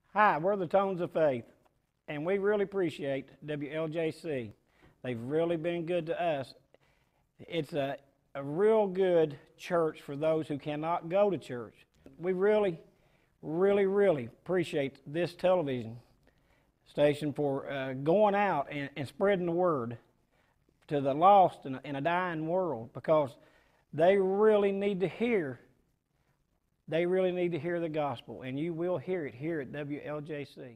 Hi, we're the Tones of Faith, and we really appreciate WLJC. They've really been good to us. It's a real good church for those who cannot go to church. We really appreciate this television station for going out and spreading the word to the lost in a dying world, because they really need to hear the gospel, and you will hear it here at WLJC.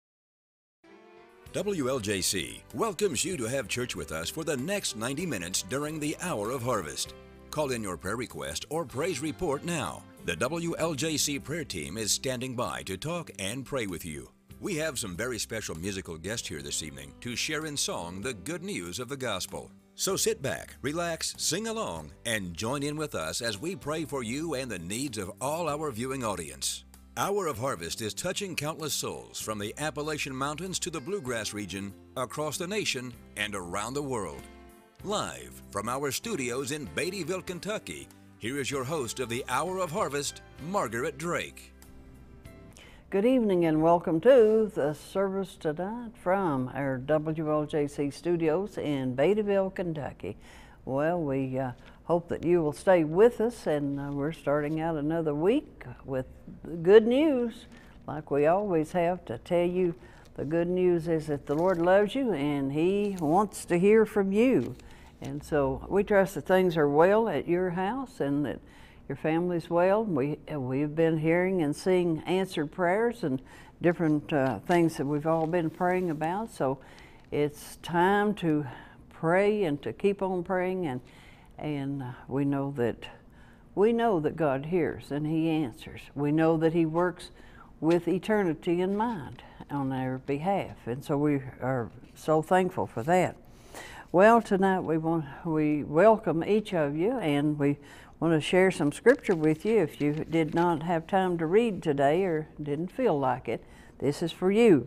WLJC welcomes you to have church with us for the next 90 minutes during the hour of harvest. Call in your prayer request or praise report now. The WLJC prayer team is standing by to talk and pray with you. We have some very special musical guests here this evening to share in song the good news of the gospel. So sit back, relax, sing along, and join in with us as we pray for you and the needs of all our viewing audience. Hour of Harvest is touching countless souls from the Appalachian Mountains to the Bluegrass region, across the nation, and around the world. Live from our studios in Beattyville, Kentucky, here is your host of the Hour of Harvest, Margaret Drake. Good evening and welcome to the service tonight from our WLJC studios in Beattyville, Kentucky. Well, we hope that you will stay with us, and we're starting out another week with good news, like we always have to tell you. The good news is that the Lord loves you and He wants to hear from you. And so we trust that things are well at your house and that your family's well. We've been hearing and seeing answered prayers and different things that we've all been praying about. So it's time to pray and to keep on praying, and we know that God hears and He answers. We know that He works with eternity in mind on our behalf, and so we are so thankful for that. Well, tonight we welcome each of you, and we want to share some scripture with you. If you did not have time to read today or didn't feel like it, this is for you.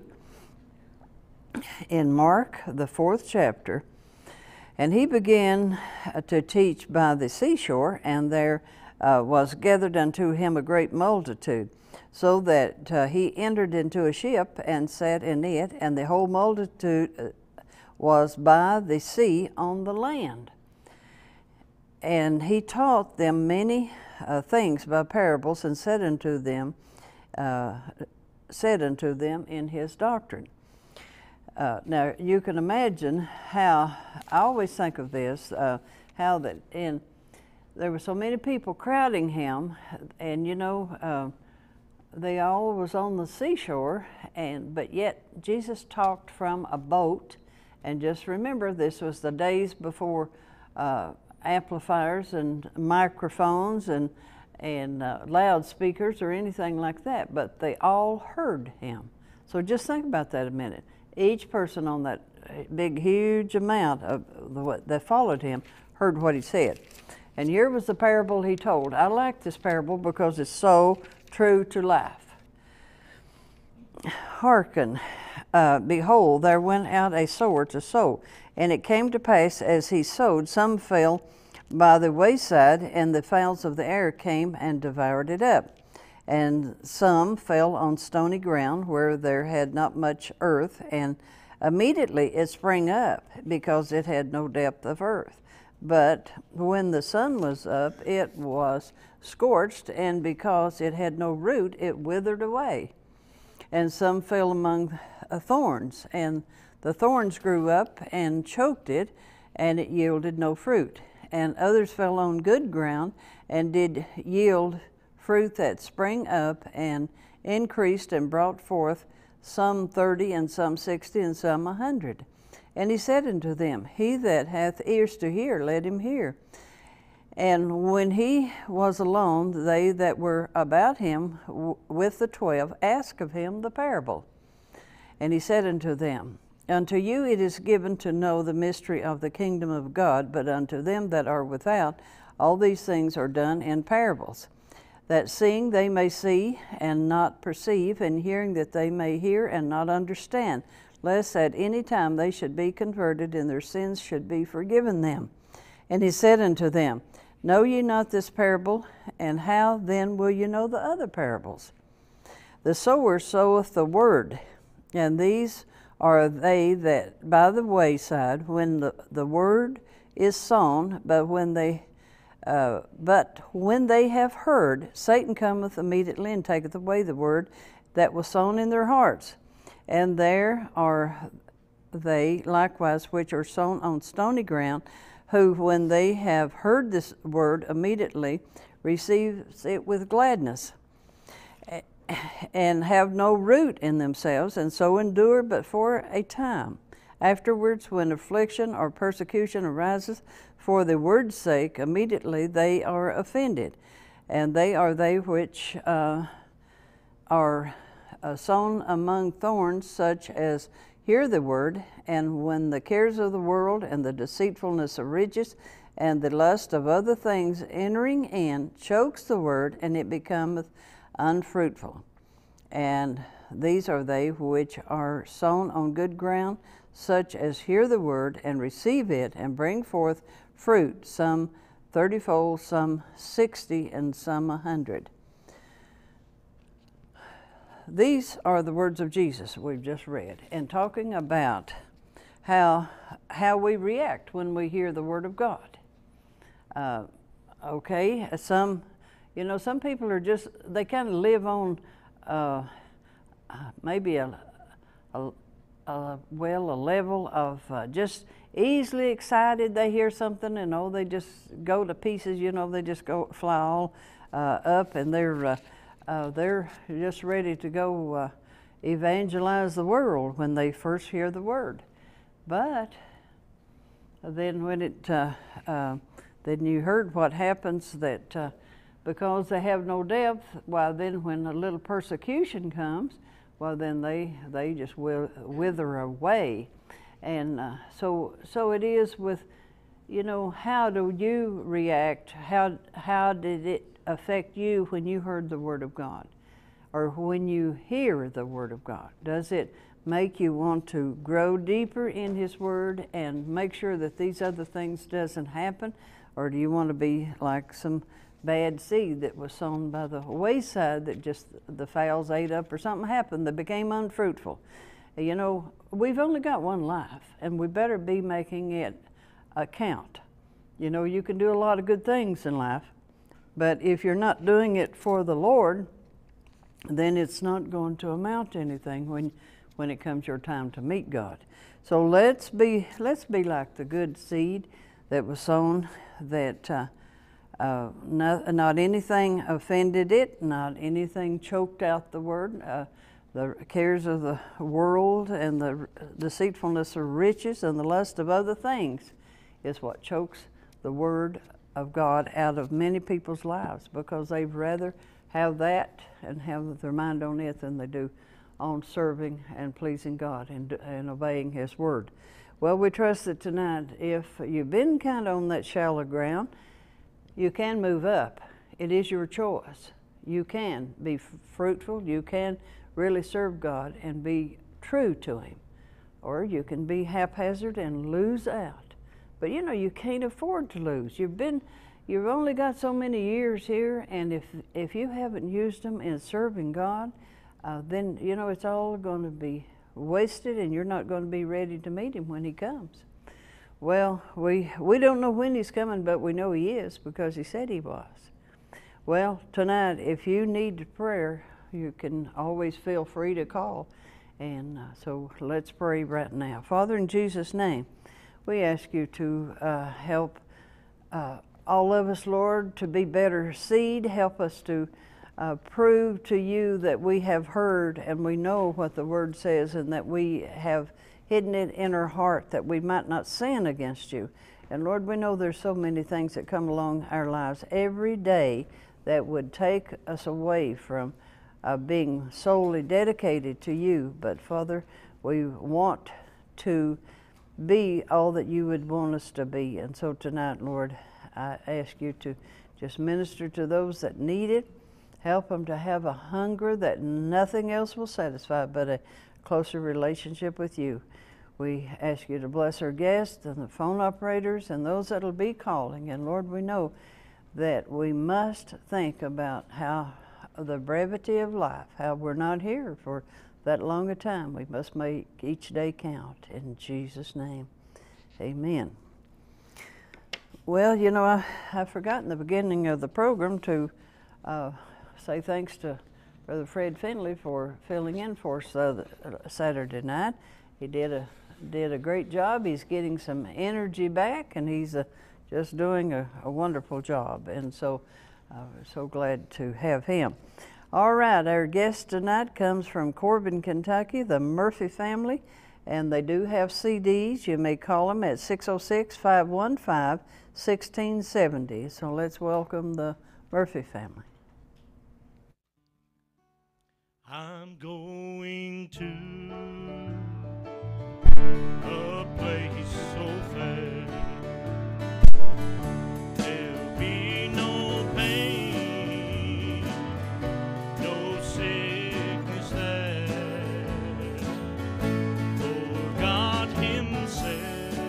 In Mark, the 4th chapter, and he began to teach by the seashore, and there was gathered unto him a great multitude, so that he entered into a ship and sat in it, and the whole multitude was by the sea on the land. And he taught them many things by parables, and said unto them in his doctrine. Now you can imagine how, I always think of this, how that there were so many people crowding him, and they all was on the seashore, but yet Jesus talked from a boat. And just remember, this was the days before amplifiers and microphones and loudspeakers or anything like that, but they all heard him. So just think about that a minute. Each person on that big, huge amount that followed him heard what he said. And here was the parable he told. I like this parable because it's so true to life. Hearken, behold, there went out a sower to sow. And it came to pass, as he sowed, some fell by the wayside, and the fowls of the air came and devoured it up. And some fell on stony ground, where there had not much earth, and immediately it sprang up, because it had no depth of earth. But when the sun was up, it was scorched, and because it had no root, it withered away. And some fell among thorns, and the thorns grew up and choked it, and it yielded no fruit. And others fell on good ground, and did yield fruit that sprang up, and increased, and brought forth some 30, and some 60, and some 100. And he said unto them, He that hath ears to hear, let him hear. And when he was alone, they that were about him with the 12 asked of him the parable. And he said unto them, Unto you it is given to know the mystery of the kingdom of God, but unto them that are without, all these things are done in parables, that seeing they may see and not perceive, and hearing that they may hear and not understand, lest at any time they should be converted, and their sins should be forgiven them. And he said unto them, Know ye not this parable? And how then will you know the other parables? The sower soweth the word, and these are they that by the wayside, when the word is sown, but when they have heard, Satan cometh immediately and taketh away the word that was sown in their hearts. And there are they likewise which are sown on stony ground, who, when they have heard this word, immediately receives it with gladness, and have no root in themselves, and so endure but for a time. Afterwards, when affliction or persecution arises for the word's sake, immediately they are offended. And they are they which are sown among thorns, such as hear the word, and when the cares of the world and the deceitfulness of riches and the lust of other things entering in chokes the word, and it becometh unfruitful. And these are they which are sown on good ground, such as hear the word and receive it, and bring forth fruit, some 30-fold, some 60, and some 100. These are the words of Jesus we've just read, and talking about how we react when we hear the word of God. Okay, some people are just, they kind of live on maybe a level of just easily excited. They hear something and they just go to pieces. They just go fly all up, and they're just ready to go evangelize the world when they first hear the word. But then when then you heard what happens, that because they have no depth, why then when a little persecution comes, well then they just wither away. And so it is with, how do you react? How did it affect you when you heard the word of God, or when you hear the word of God? Does it make you want to grow deeper in his word and make sure that these other things doesn't happen? Or do you want to be like some bad seed that was sown by the wayside that just the fowls ate up, or something happened that became unfruitful? We've only got one life, and we better be making it count. You can do a lot of good things in life, but if you're not doing it for the Lord, then it's not going to amount to anything when it comes your time to meet God. So let's be like the good seed that was sown, that not anything offended it, not anything choked out the word. The cares of the world and the deceitfulness of riches and the lust of other things is what chokes the word of God out of many people's lives, because they'd rather have that and have their mind on it than they do on serving and pleasing God and obeying his word. Well, we trust that tonight, if you've been kind of on that shallow ground, you can move up. It is your choice. You can be fruitful. You can really serve God and be true to him. Or you can be haphazard and lose out. But you can't afford to lose. You've only got so many years here, and if you haven't used them in serving God, then it's all going to be wasted, and you're not going to be ready to meet him when he comes. Well, we don't know when he's coming, but we know he is, because he said he was. Well, tonight, if you need prayer, you can always feel free to call. And so let's pray right now. Father, in Jesus' name, we ask you to help all of us, Lord, to be better seed. Help us to prove to you that we have heard and we know what the word says, and that we have hidden it in our heart that we might not sin against you. And Lord, we know there's so many things that come along our lives every day that would take us away from being solely dedicated to you. But Father, we want to be all that you would want us to be. And so tonight, Lord, I ask you to just minister to those that need it. Help them to have a hunger that nothing else will satisfy but a closer relationship with you. We ask you to bless our guests and the phone operators and those that will be calling. And Lord, we know that we must think about how the brevity of life, how we're not here for that long a time. We must make each day count. In Jesus' name, amen. Well, you know, I forgot in the beginning of the program to say thanks to Brother Fred Finley for filling in for us Saturday night. He did a great job. He's getting some energy back, and he's just doing a wonderful job. And so we're so glad to have him. All right, our guest tonight comes from Corbin, Kentucky, the Murphy family, and they do have CDs. You may call them at 606-515-1670. So let's welcome the Murphy family. I'm going to a place so fair. There'll be no pain, no sickness there. For God Himself,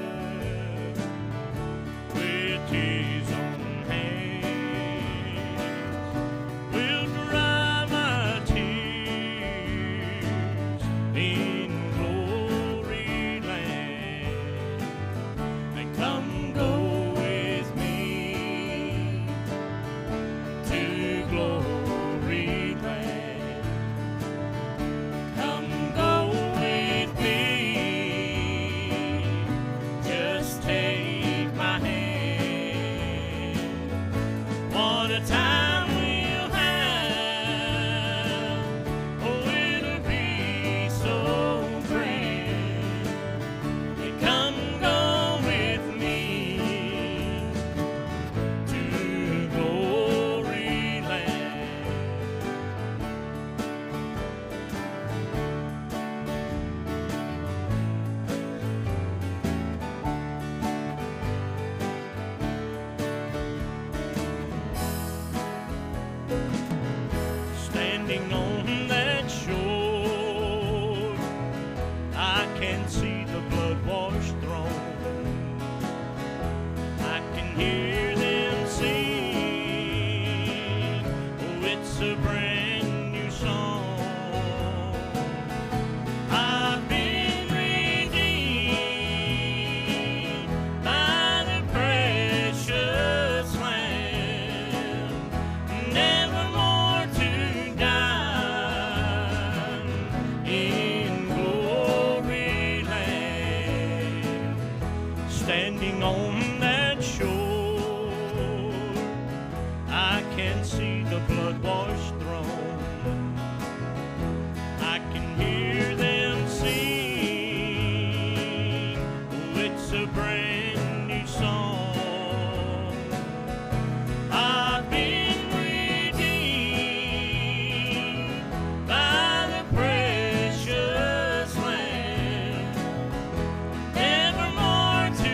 with His own hands, will dry my tears in glory land. And come go with me to glory land. Come go with me, just take my hand. What a time we'll have, oh, it'll be so grand. You come go with me to glory land. Standing on that shore, I can see the blood-washed throne. I can hear them sing, oh, it's a brand new song. I've been redeemed by the precious Lamb, never more to die in glory land. Standing on that shore, I can see the blood-washed throne. I can hear them sing, oh, it's a brand new song. I've been redeemed by the precious Lamb, never more to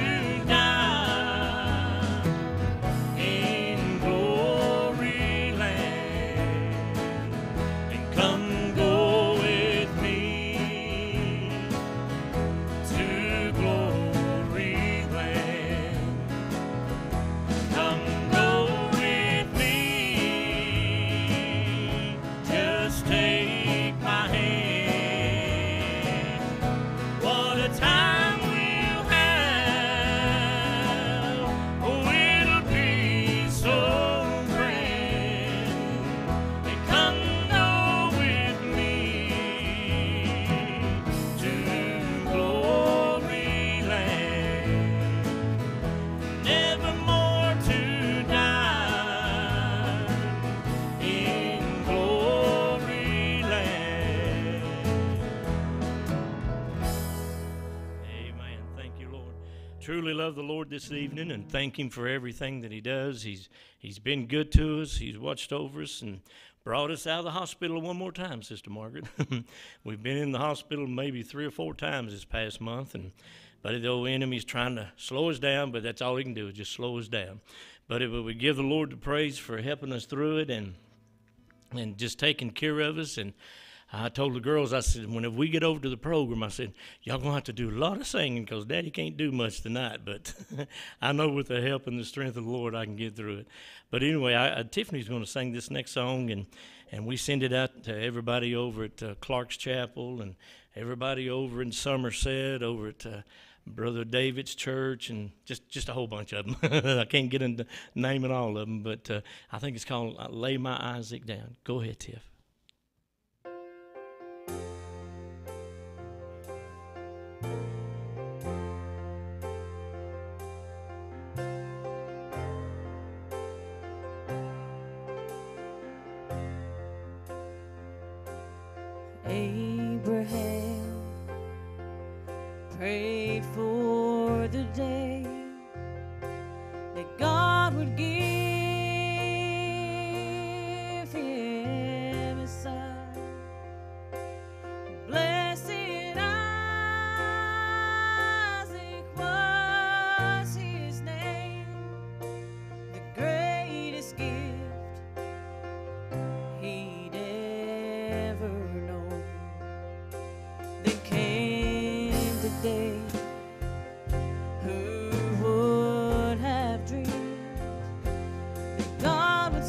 die in glory land. And come go with me to glory land. Come go with me, just take my hand. What a time we'll have, oh, it'll be so grand. And come go with me to glory land, never more to die in glory land. Amen. Thank you, Lord. Truly love the Lord this evening and thank Him for everything that He does. He's been good to us. He's watched over us and brought us out of the hospital one more time, Sister Margaret. We've been in the hospital maybe 3 or 4 times this past month, but the old enemy's trying to slow us down, but that's all he can do is just slow us down. But we give the Lord the praise for helping us through it and just taking care of us. And I told the girls, I said, whenever we get over to the program, I said, y'all going to have to do a lot of singing because Daddy can't do much tonight. But I know with the help and the strength of the Lord, I can get through it. But anyway, Tiffany's going to sing this next song, and we send it out to everybody over at Clark's Chapel and everybody over in Somerset, over at Brother David's church, and just a whole bunch of them. I can't get into naming all of them, but I think it's called Lay My Isaac Down. Go ahead, Tiff. Abraham prayed for the day that God would give him a son. Blessed Isaac was his name, the greatest gift he'd ever known. Then came the day, who would have dreamed that God would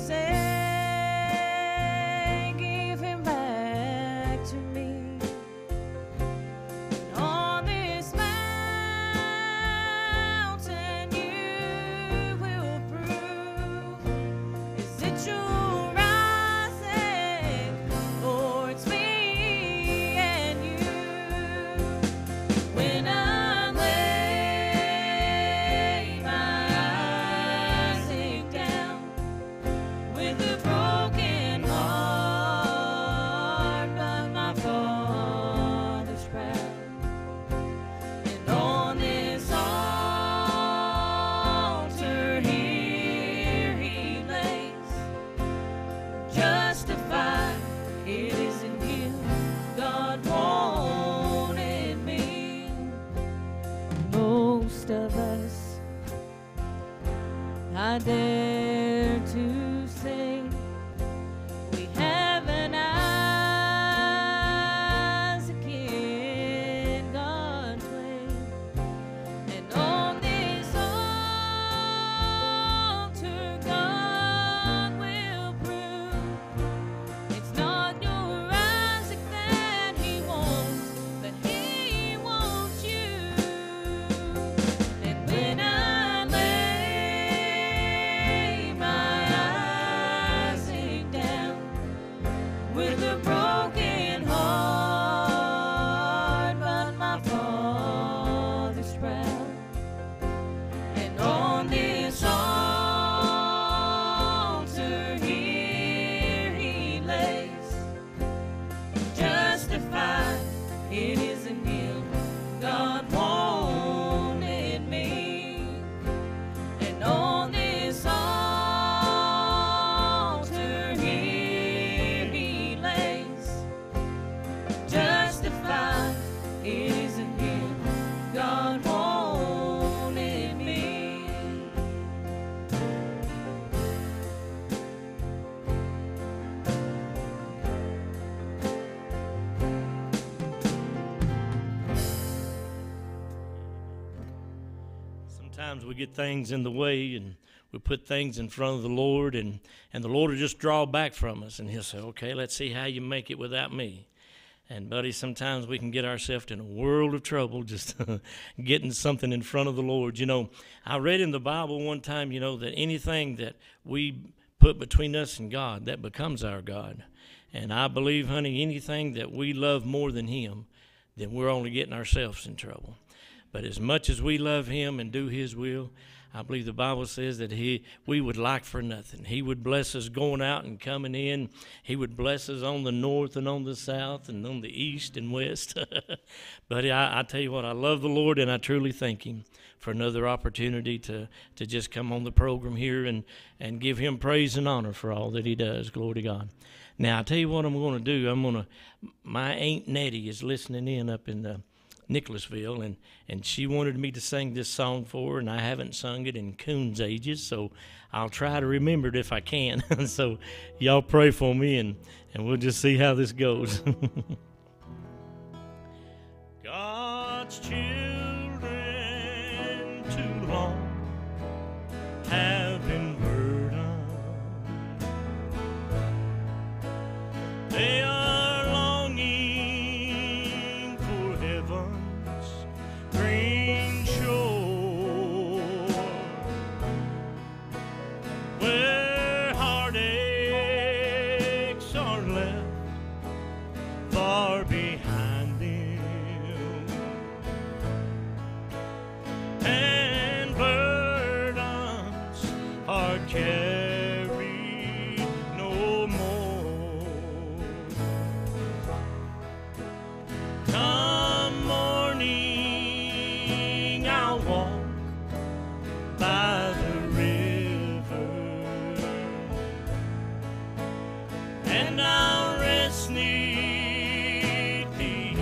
say, give him back to me. And on this mountain you will prove, is it your Isaac, or it's me and you? When I lay my Isaac down with a broken heart, but my Father's proud, and on this altar here he lays, justified, it is in him God wanted me. Most of us, I dare to say, we have an Isaac in God's way. And on this altar God will prove, it's not your Isaac that he wants, but he wants you. And when I lay my Isaac down with a broken heart, but my Father's proud, and on this altar here he lays, justified, it is in him God wanted me. And on this altar here he lays, justified, it is in him God wanted me. Sometimes we get things in the way and we put things in front of the Lord, and the Lord will just draw back from us, and he'll say, okay, let's see how you make it without me. And buddy, sometimes we can get ourselves in a world of trouble just getting something in front of the Lord. You know, I read in the Bible one time, you know, that anything that we put between us and God, that becomes our God. And I believe, honey, anything that we love more than him, then we're only getting ourselves in trouble. But as much as we love him and do his will, I believe the Bible says that we would lack for nothing. He would bless us going out and coming in. He would bless us on the north and on the south and on the east and west. But I tell you what, I love the Lord, and I truly thank him for another opportunity to just come on the program here and give him praise and honor for all that he does. Glory to God. Now, I tell you what I'm going to do. My Aunt Nettie is listening in up in the Nicholasville, and she wanted me to sing this song for her, and I haven't sung it in coon's ages, so I'll try to remember it if I can. So y'all pray for me, and we'll just see how this goes. God's children too long have been burdened far behind them, and burdens are carried no more. Come morning, I'll walk by the river, and I'll rest neath the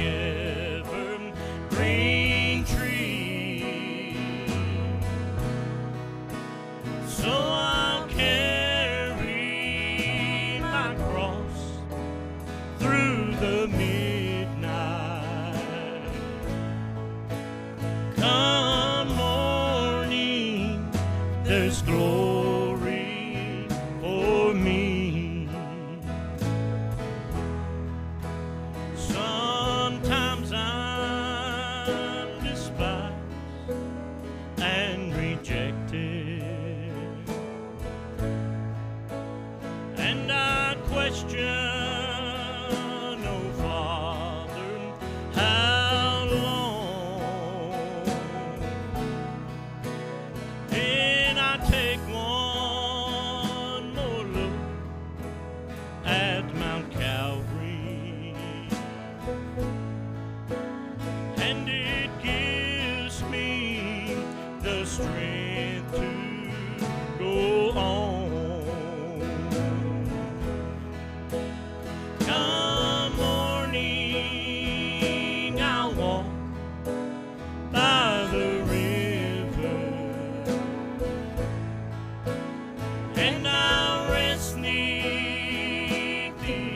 evergreen tree. So I'll carry my cross through the midnight. Come morning, there's glory for me. Sometimes I'm despised and rejected, and I question, oh Father, how long? Then I take one more look at Mount Calvary, and it gives me the strength to go on. Come morning, I'll walk by the river, and I'll rest neath the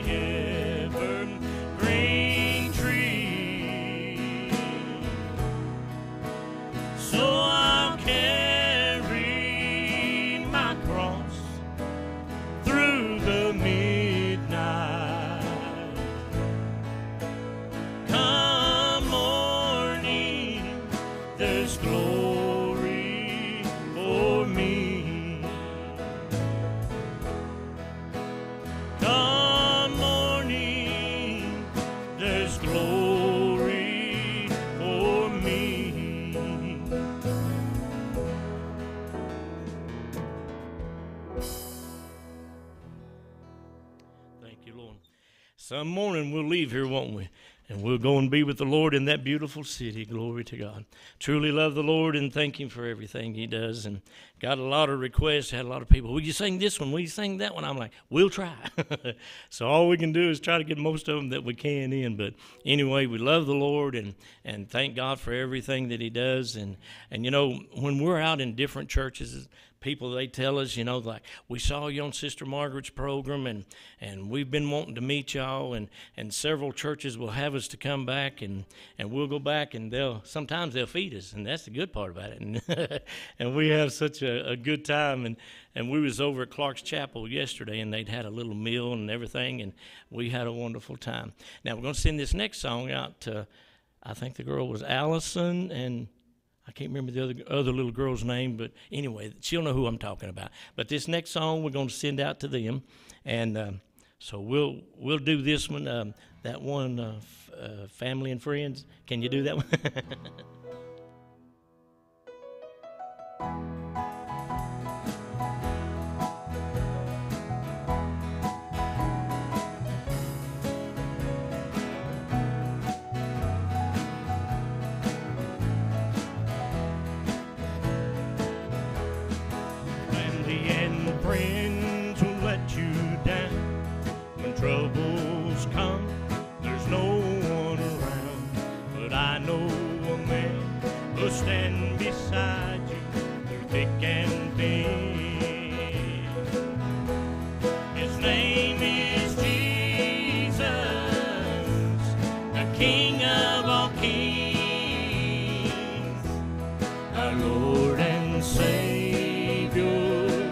evergreen tree. So I'll carry my cross through the midnight. Come morning, there's glory for me. Come morning, there's glory for me. Thank you, Lord. Some morning we'll leave here, won't we? And we'll go and be with the Lord in that beautiful city. Glory to God. Truly love the Lord and thank Him for everything He does. And got a lot of requests. Had a lot of people, will you sing this one? Will you sing that one? I'm like, we'll try. So all we can do is try to get most of them that we can in. But anyway, we love the Lord and thank God for everything that He does. And you know, when we're out in different churches, people, they tell us, you know, like, we saw you on Sister Margaret's program, and we've been wanting to meet y'all, and several churches will have us to come back, and we'll go back, and sometimes they'll feed us, and that's the good part about it. And we have such a good time, and we was over at Clark's Chapel yesterday, and they'd had a little meal and everything, and we had a wonderful time. Now, we're going to send this next song out to, I think the girl was Allison, and I can't remember the other little girl's name, but anyway, she'll know who I'm talking about. But this next song we're going to send out to them, and so we'll do this one, that one, Family and Friends. Can you do that one? Friends will let you down when troubles come. There's no one around, but I know a man who'll stand beside you through thick and thin. His name is Jesus, the King of all kings, our Lord and Savior,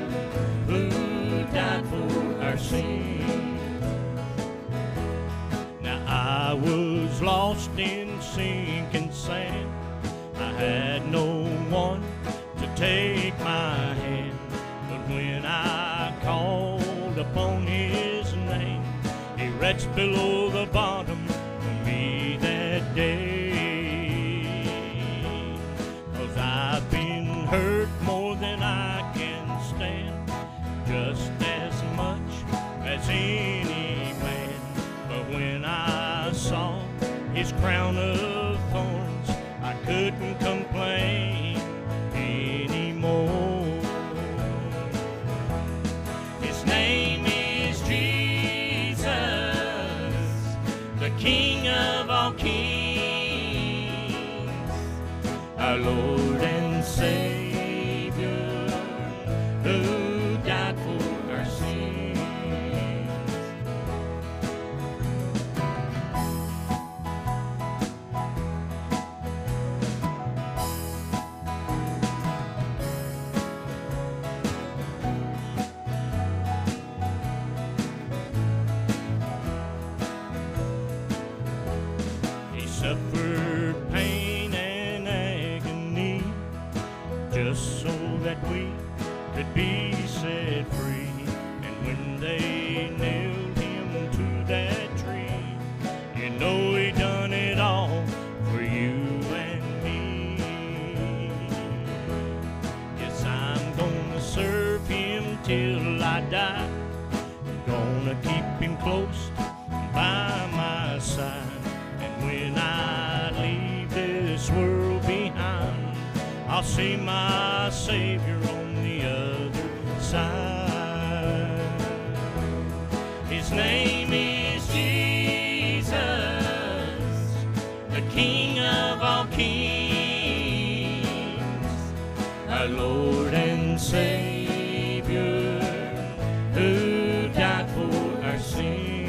Now I was lost in sinking sand. I had no one to take my hand, but when I called upon His name, He reached below the bottom all his crown of thorns, I couldn't complain anymore. His name is Jesus, the King of all kings, our Lord and Savior, who died for our sins. He suffered pain and agony just so that we could be set free. And when they nailed him to that tree, you know he done it all for you and me. Yes, I'm gonna serve him till I die. I'm gonna keep him close by my side. And when I leave this world behind, I'll see my Savior on the other side. His name is Jesus, the King of all kings, our Lord and Savior, who died for our sins.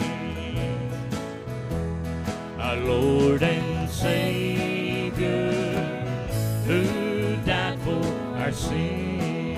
Our Lord and Savior, who died for our sins.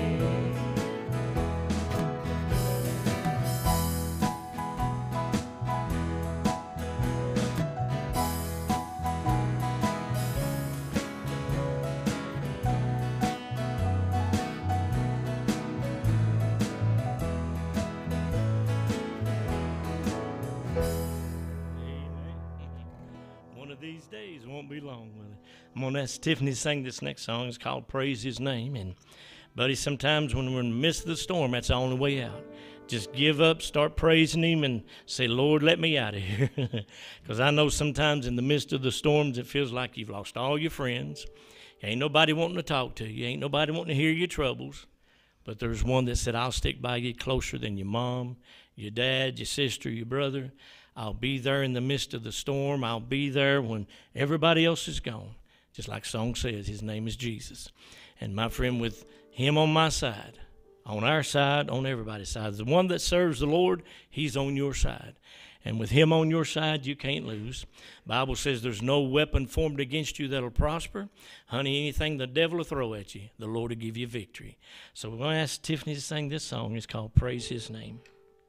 One of these days, won't be long with it. I'm going to ask Tiffany to sing this next song. It's called Praise His Name. And, buddy, sometimes when we're in the midst of the storm, that's the only way out. Just give up, start praising Him, and say, Lord, let me out of here. Because I know sometimes in the midst of the storms, it feels like you've lost all your friends. Ain't nobody wanting to talk to you. Ain't nobody wanting to hear your troubles. But there's one that said, I'll stick by you closer than your mom, your dad, your sister, your brother. I'll be there in the midst of the storm. I'll be there when everybody else is gone. Just like the song says, His name is Jesus. And my friend, with Him on my side, on our side, on everybody's side, the one that serves the Lord, He's on your side. And with Him on your side, you can't lose. The Bible says there's no weapon formed against you that'll prosper. Honey, anything the devil will throw at you, the Lord will give you victory. So we're going to ask Tiffany to sing this song. It's called Praise His Name.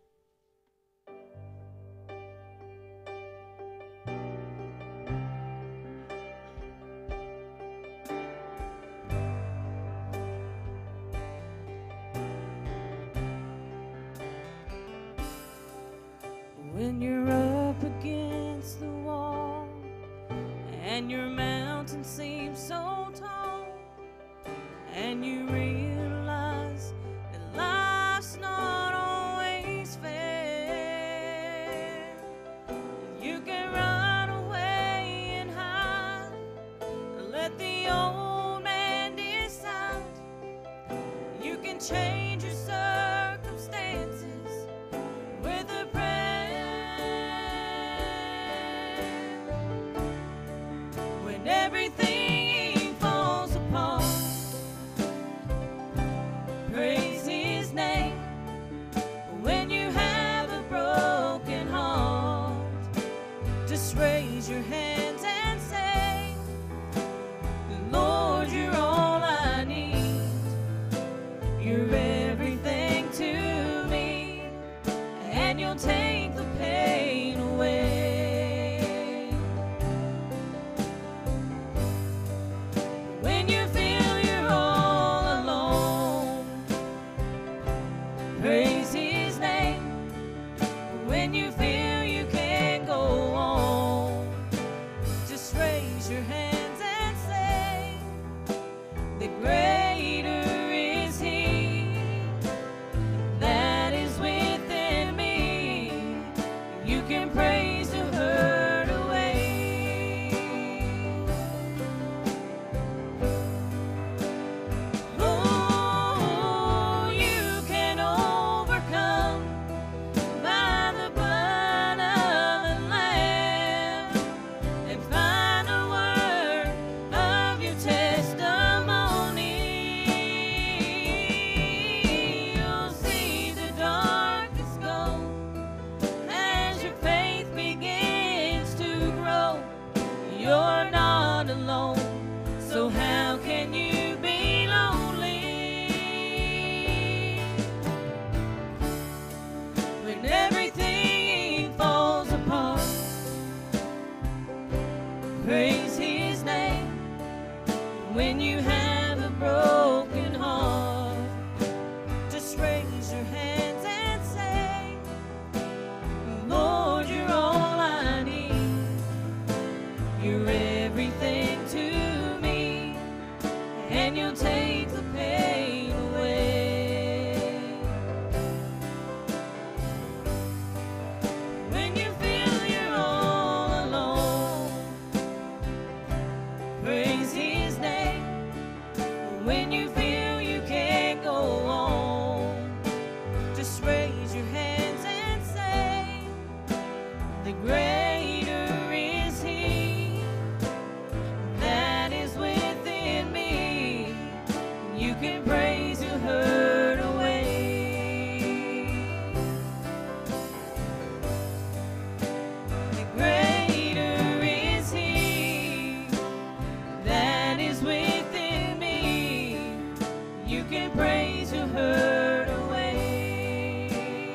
When you're up against the wall and your mountain seems so tall, and you realize that life's not always fair, you can run away and hide, let the old man decide. You can change your circumstances with a prayer. When everything falls apart, praise His name. When you have a broken heart, just raise your hands and say, Lord, you're all I need. You're not alone. So how can you be lonely when everything falls apart? Praise His name when you have a broken heart. Just raise your hands and say, Lord, you're all I need. You're everything to me, and you'll take the pain away. When you feel you're all alone, praise His name. When you feel you can't go on, just raise your hands and say, the greater is He that is within me. You can praise your hurt away. The greater is He that is within me. You can praise your hurt away.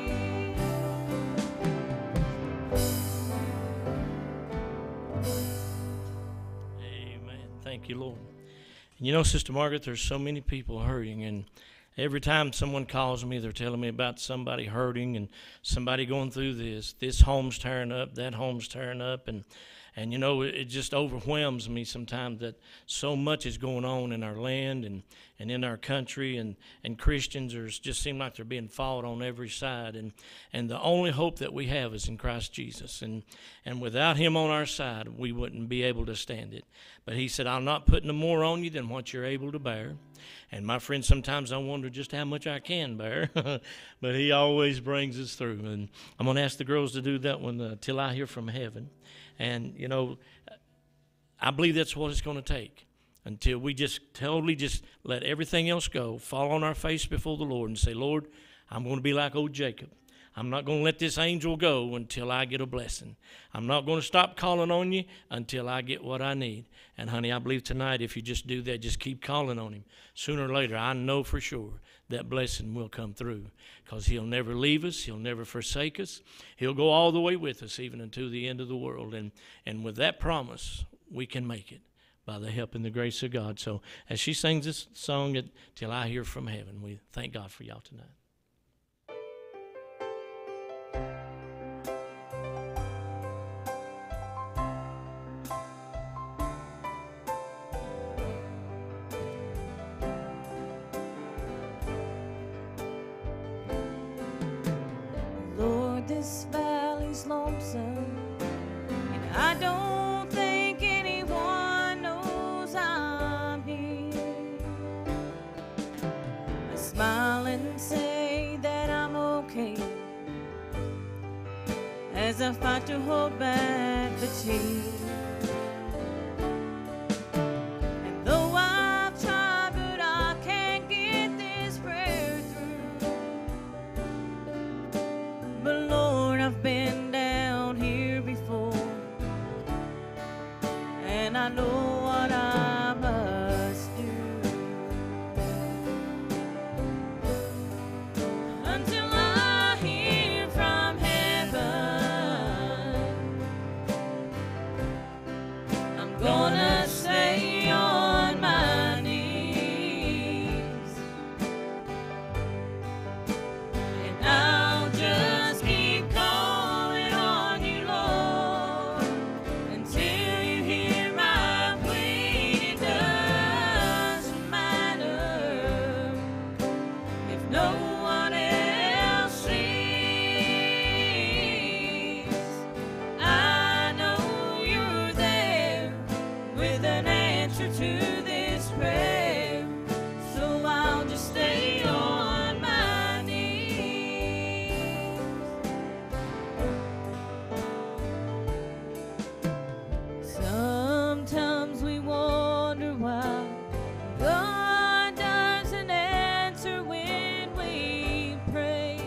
Amen. Thank you, Lord. And you know, Sister Margaret, there's so many people hurting, and every time someone calls me, they're telling me about somebody hurting and somebody going through this. This home's tearing up, that home's tearing up, and you know, it just overwhelms me sometimes that so much is going on in our land and in our country, and Christians just seem like they're being fought on every side, and the only hope that we have is in Christ Jesus, and without Him on our side, we wouldn't be able to stand it. But He said, I'm not putting more on you than what you're able to bear. And my friend, sometimes I wonder just how much I can bear, but He always brings us through. And I'm going to ask the girls to do that one, Till I Hear from Heaven. And, you know, I believe that's what it's going to take until we just totally just let everything else go, fall on our face before the Lord and say, Lord, I'm going to be like old Jacob. I'm not going to let this angel go until I get a blessing. I'm not going to stop calling on you until I get what I need. And, honey, I believe tonight if you just do that, just keep calling on Him. Sooner or later, I know for sure that blessing will come through, because He'll never leave us. He'll never forsake us. He'll go all the way with us, even unto the end of the world. And with that promise, we can make it by the help and the grace of God. So as she sings this song, Till I Hear from Heaven, we thank God for y'all tonight. This valley's lonesome, and I don't think anyone knows I'm here. I smile and say that I'm okay as I fight to hold back the tears. And though I've tried, but I can't get this prayer through. But Lord, I've been down here before, and I know what I must do. Until I hear from heaven, I'm gonna stay on my knees, and I'll just keep calling on you, Lord, until you hear my plea. It doesn't matter if no one else sees. I know you're there with an answer to this prayer, so I'll just stay on my knees. Sometimes we wonder why God doesn't answer when we pray.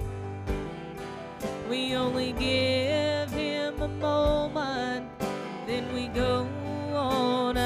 We only give Him a moment, then we go on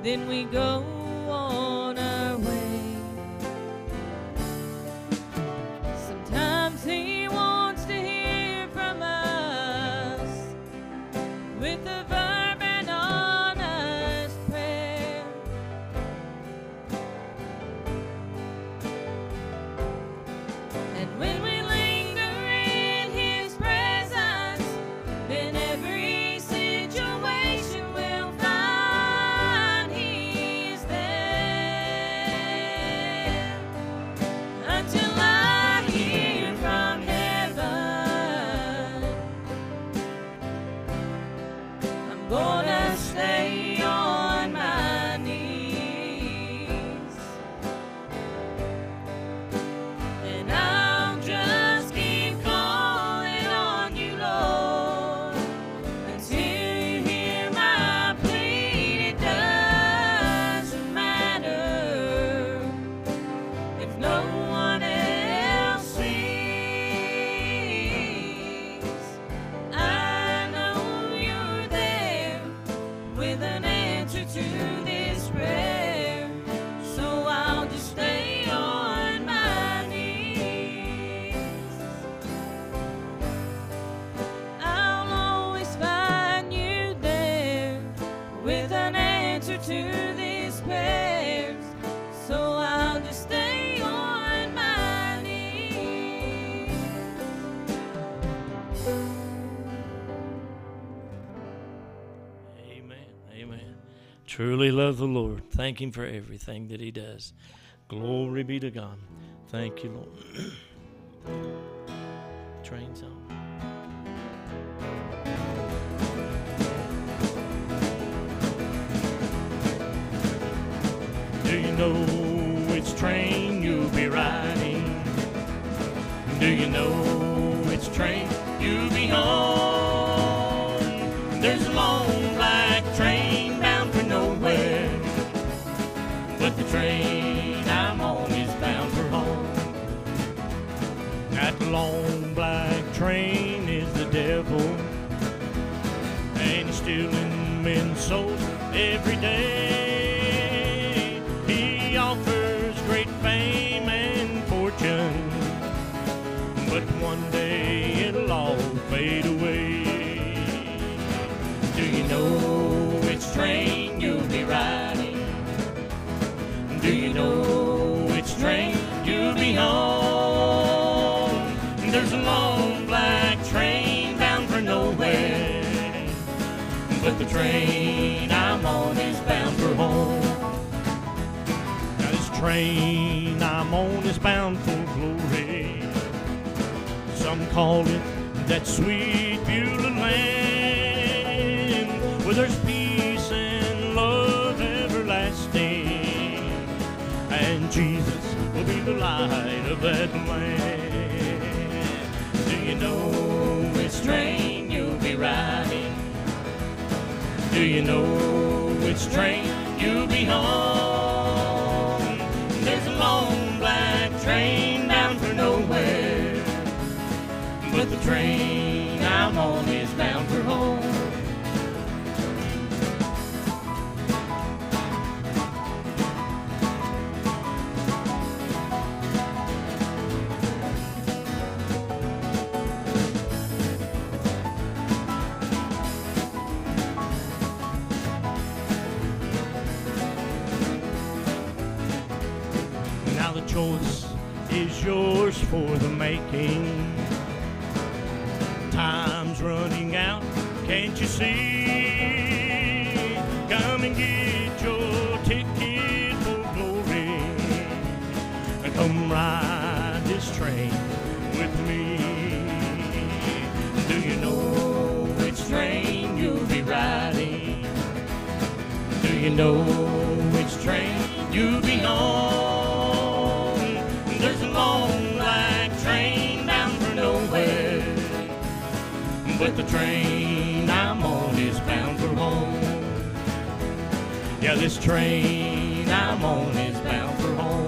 then we go on our way. Sometimes he wants to hear from us with a verb and honest prayer. And when we linger in his presence, then every situation will find he is there. Until I hear from heaven, I'm gonna stay on my knees, and I'll just keep calling on you, Lord, until you hear my plea. It doesn't matter if no one else sees. I know you're there with an answer to this prayer, so I'll just stay on my knees. I'll always find you there with an answer to these prayers, so I'll just stay on my knees. Amen. Amen. Truly love the Lord. Thank him for everything that he does. Glory be to God. Thank you, Lord. Train song. Do you know which train you'll be riding? Do you know which train you'll be on? There's a long black train bound for nowhere, but the train I'm on is bound for home. That long black train is the devil, and he's stealing men's souls every day. He offers great fame and fortune, but one day it'll all fade away. Do you know which train you'll be riding? Do you know which train you'll be on? There's a long black train bound for nowhere, but the train I'm on is bound for home. Now this train I'm on is bound for glory. Some call it that sweet Beulah land, where there's peace and love everlasting, and Jesus will be the light of that land. Do you know which train you'll be riding? Do you know which train you'll be on? There's a long black train bound for nowhere, but the train I'm on is bound for home. Now the choice is yours for the making. Time's running out, can't you see? Come and get your ticket for glory, and come ride this train with me. Do you know which train you'll be riding? Do you know which train you'll be on? There's a long black train bound for nowhere, but the train I'm on is bound for home. Yeah, this train I'm on is bound for home.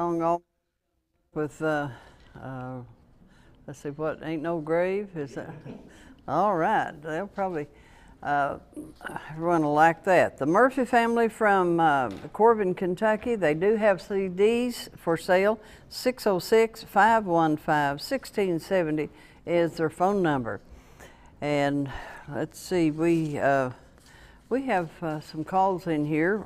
song all with, let's see, what, Ain't No Grave? Is that? All right, they'll probably, everyone will like that. The Murphy family from Corbin, Kentucky, they do have CDs for sale. 606-515-1670 is their phone number. And let's see, we have some calls in here.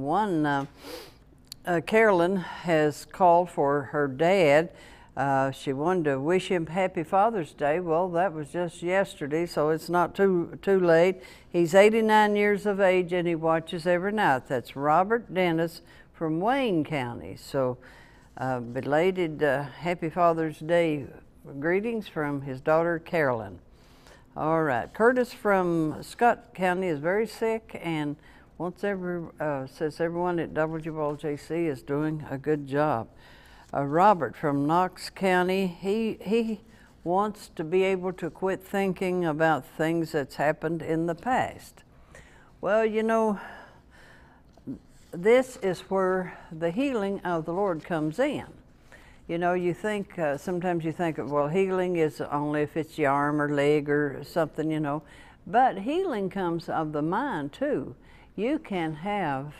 Carolyn has called for her dad. She wanted to wish him Happy Father's Day. Well, that was just yesterday, so it's not too late. He's 89 years of age and he watches every night. That's Robert Dennis from Wayne County. So belated Happy Father's Day greetings from his daughter Carolyn. All right, Curtis from Scott County is very sick and says everyone at WLJC is doing a good job. Robert from Knox County, he wants to be able to quit thinking about things that's happened in the past. Well, you know, this is where the healing of the Lord comes in. You know, you think, sometimes you think, well, healing is only if it's your arm or leg or something, you know, but healing comes of the mind too. You can have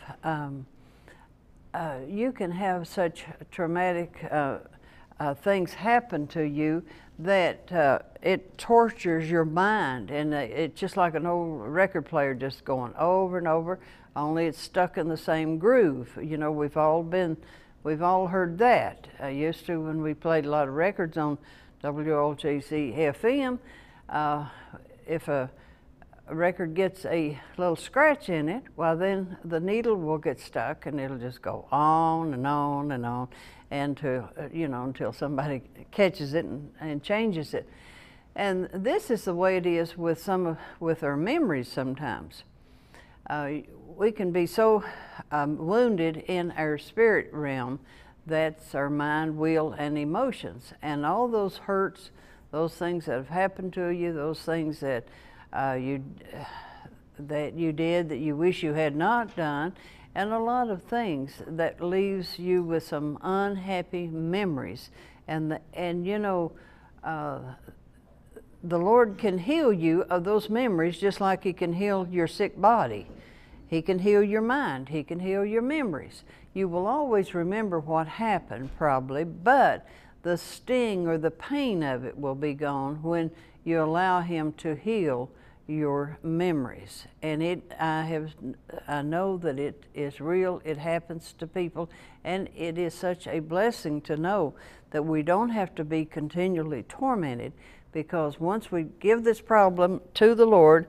such traumatic things happen to you that it tortures your mind, and it's just like an old record player just going over and over, only it's stuck in the same groove. You know, we've all heard that. I used to, when we played a lot of records on WLJC-FM, if a record gets a little scratch in it, well, then the needle will get stuck and it'll just go on and on and on, and until somebody catches it and changes it. And this is the way it is with with our memories sometimes. We can be so wounded in our spirit realm, that's our mind, will, and emotions, and all those hurts, those things that have happened to you, those things that you did that you wish you had not done, and a lot of things that leaves you with some unhappy memories. And you know, the Lord can heal you of those memories just like He can heal your sick body. He can heal your mind. He can heal your memories. You will always remember what happened probably, but the sting or the pain of it will be gone when you allow Him to heal your memories. And I know that it is real. It happens to people, and it is such a blessing to know that we don't have to be continually tormented, because once we give this problem to the Lord,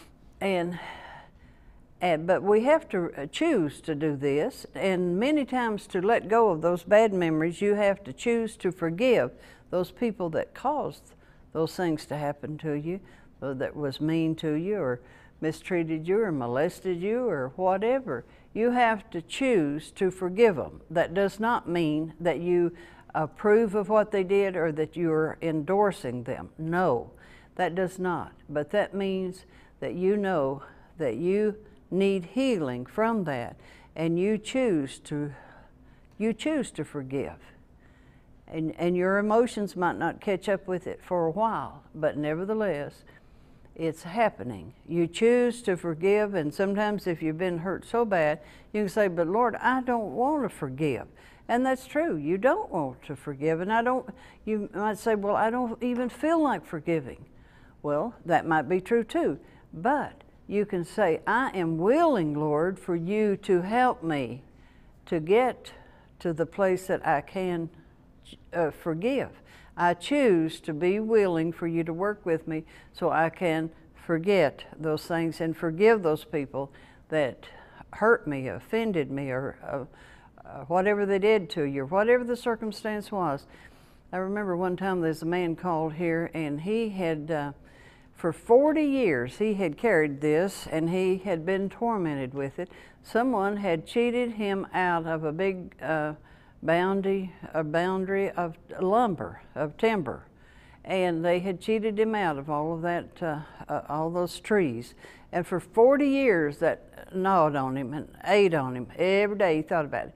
but we have to choose to do this, and many times to let go of those bad memories, you have to choose to forgive those people that caused those things to happen to you, that was mean to you or mistreated you or molested you or whatever. You have to choose to forgive them. That does not mean that you approve of what they did or that you're endorsing them. No, that does not. But that means that you know that you need healing from that, and you choose to forgive. And your emotions might not catch up with it for a while, but nevertheless, it's happening. You choose to forgive, and sometimes if you've been hurt so bad, you can say, but Lord, I don't want to forgive. And that's true. You don't want to forgive, and you might say, well, I don't even feel like forgiving. Well, that might be true too, but you can say, I am willing, Lord, for you to help me to get to the place that I can forgive. I choose to be willing for you to work with me so I can forget those things and forgive those people that hurt me, offended me, or whatever they did to you, or whatever the circumstance was. I remember one time there's a man called here, and he had, for 40 years, he had carried this, and he had been tormented with it. Someone had cheated him out of a big boundary of lumber, of timber, and they had cheated him out of all of that, all those trees. And for 40 years that gnawed on him and ate on him every day. He thought about it.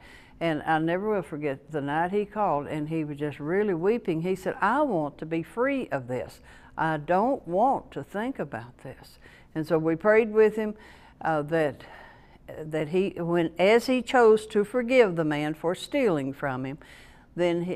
And I never will forget the night he called, and he was just really weeping. He said, I want to be free of this. I don't want to think about this. And so we prayed with him that as he chose to forgive the man for stealing from him, then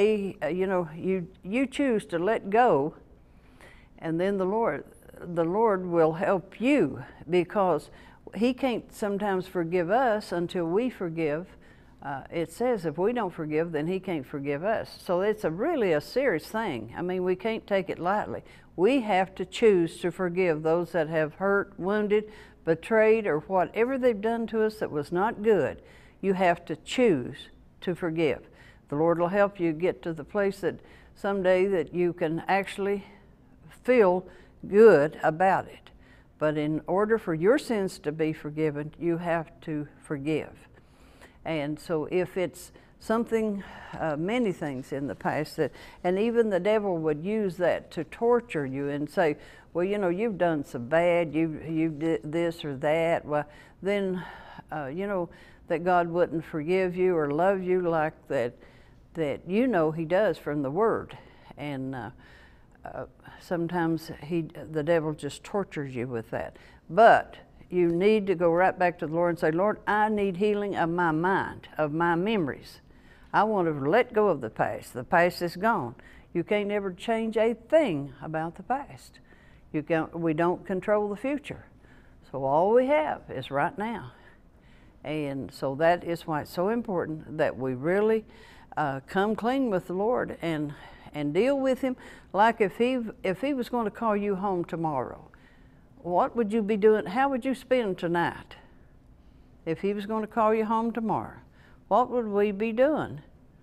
you choose to let go, and then the Lord will help you, because he can't sometimes forgive us until we forgive. It says if we don't forgive, then he can't forgive us. So it's really a serious thing. I mean, we can't take it lightly. We have to choose to forgive those that have hurt, wounded, betrayed, or whatever they've done to us that was not good. You have to choose to forgive. The Lord will help you get to the place that someday that you can actually feel good about it. But in order for your sins to be forgiven, you have to forgive. And so if it's something, many things in the past that, and even the devil would use that to torture you and say, well, you know, you've done so bad, you did this or that, well, then, you know, that God wouldn't forgive you or love you like that you know he does from the Word. And sometimes the devil just tortures you with that. But you need to go right back to the Lord and say, Lord, I need healing of my mind, of my memories. I want to let go of the past. The past is gone. You can't ever change a thing about the past. We don't control the future. So all we have is right now. And so that is why it's so important that we really come clean with the Lord and deal with him. Like if he was going to call you home tomorrow, what would you be doing? How would you spend tonight? If he was going to call you home tomorrow, what would we be doing?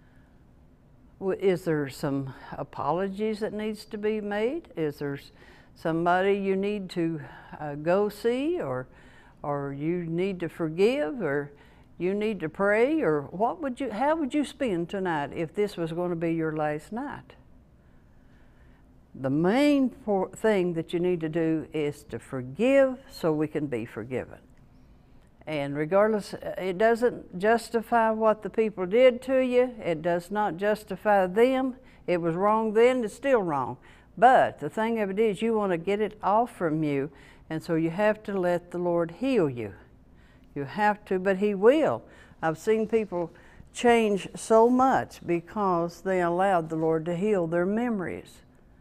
Is there some apologies that needs to be made? Is there somebody you need to go see, or you need to forgive, or you need to pray, or how would you spend tonight if this was going to be your last night? The main thing that you need to do is to forgive so we can be forgiven. And regardless, it doesn't justify what the people did to you. It does not justify them. It was wrong then, it's still wrong. But the thing of it is, you want to get it off from you, and so you have to let the Lord heal you. You have to, but he will. I've seen people change so much because they allowed the Lord to heal their memories.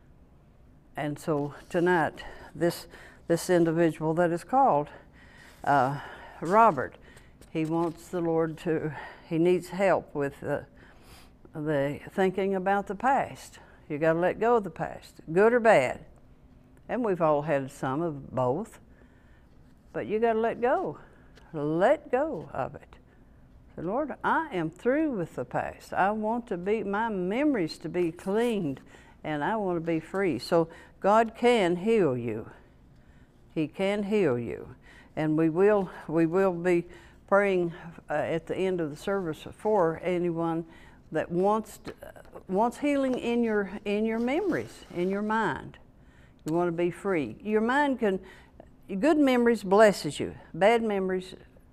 And so tonight, this individual that is called Robert, he wants the Lord he needs help with the thinking about the past. You got to let go of the past, good or bad. And we've all had some of both. But you got to let go. Let go of it. Say, Lord, I am through with the past. I want my memories to be cleaned, and I want to be free. So God can heal you. He can heal you. And we will be praying at the end of the service for anyone that wants healing in your memories, in your mind. You want to be free. Your mind good memories blesses you. Bad memories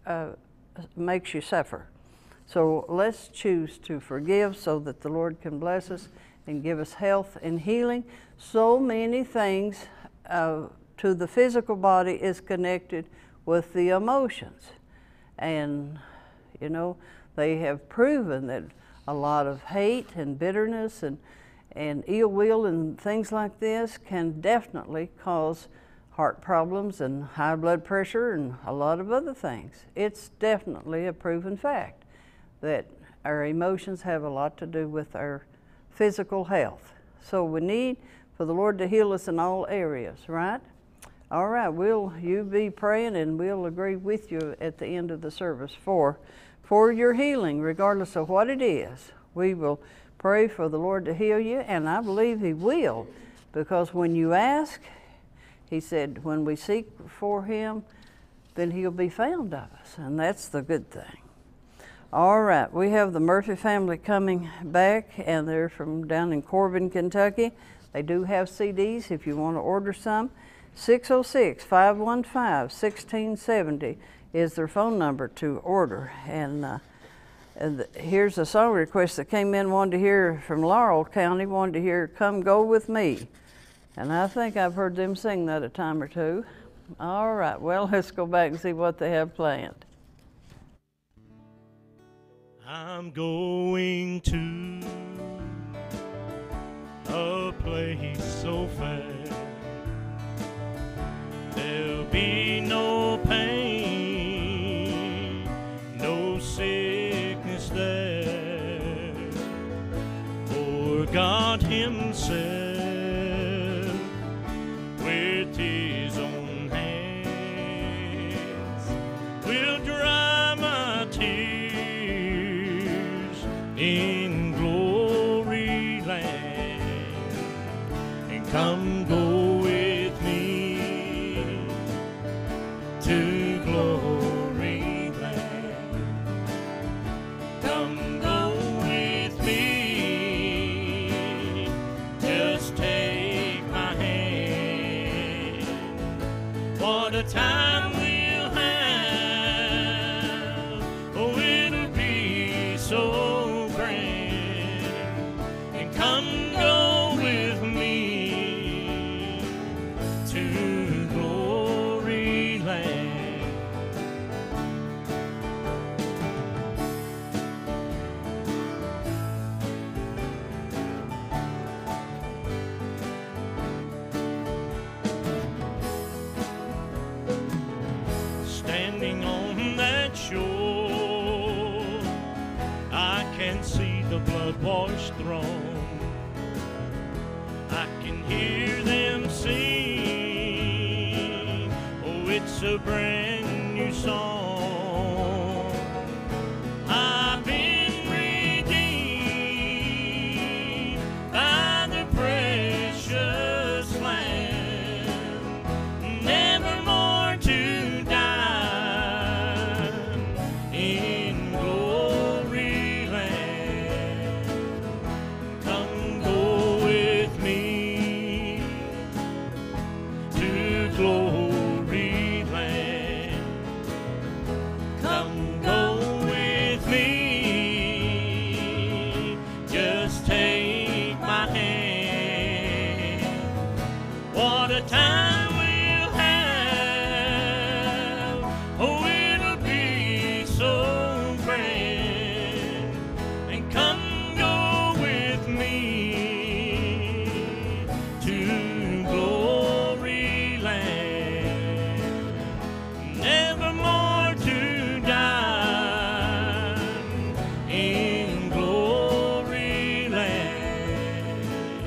makes you suffer. So let's choose to forgive so that the Lord can bless us and give us health and healing. So many things to the physical body is connected with the emotions. And, you know, they have proven that a lot of hate and bitterness and ill will and things like this can definitely cause heart problems and high blood pressure and a lot of other things. It's definitely a proven fact that our emotions have a lot to do with our physical health. So we need for the Lord to heal us in all areas, right? All right, you be praying, and we'll agree with you at the end of the service for your healing, regardless of what it is. We will pray for the Lord to heal you, and I believe he will, because when you ask, he said, when we seek for him, then he'll be found of us, and that's the good thing. All right, we have the Murphy family coming back, and they're from down in Corbin, Kentucky. They do have CDs if you want to order some. 606-515-1670 is their phone number to order. And Here's a song request that came in, wanted to hear from Laurel County, wanted to hear Come Go With Me. And I think I've heard them sing that a time or two. All right, well, let's go back and see what they have planned. I'm going to a place so fair. There'll be no pain, no sickness there. For God Himself, with His own hands, will dry my tears in glory land. And come go with me to glory land. Come go with me, just take my hand. What a time we'll have, oh, it'll be so grand. And come go with me to glory land. Standing on that shore, I can see the blood-washed throne. I can hear them sing, oh, it's a brand new song. I've been redeemed by the precious Lamb, never more to die in glory land. Come go with me to glory land. Come go with me, just take my hand. What a time we'll have, oh, it'll be so grand. And come go with me to glory land, never more to die in glory land.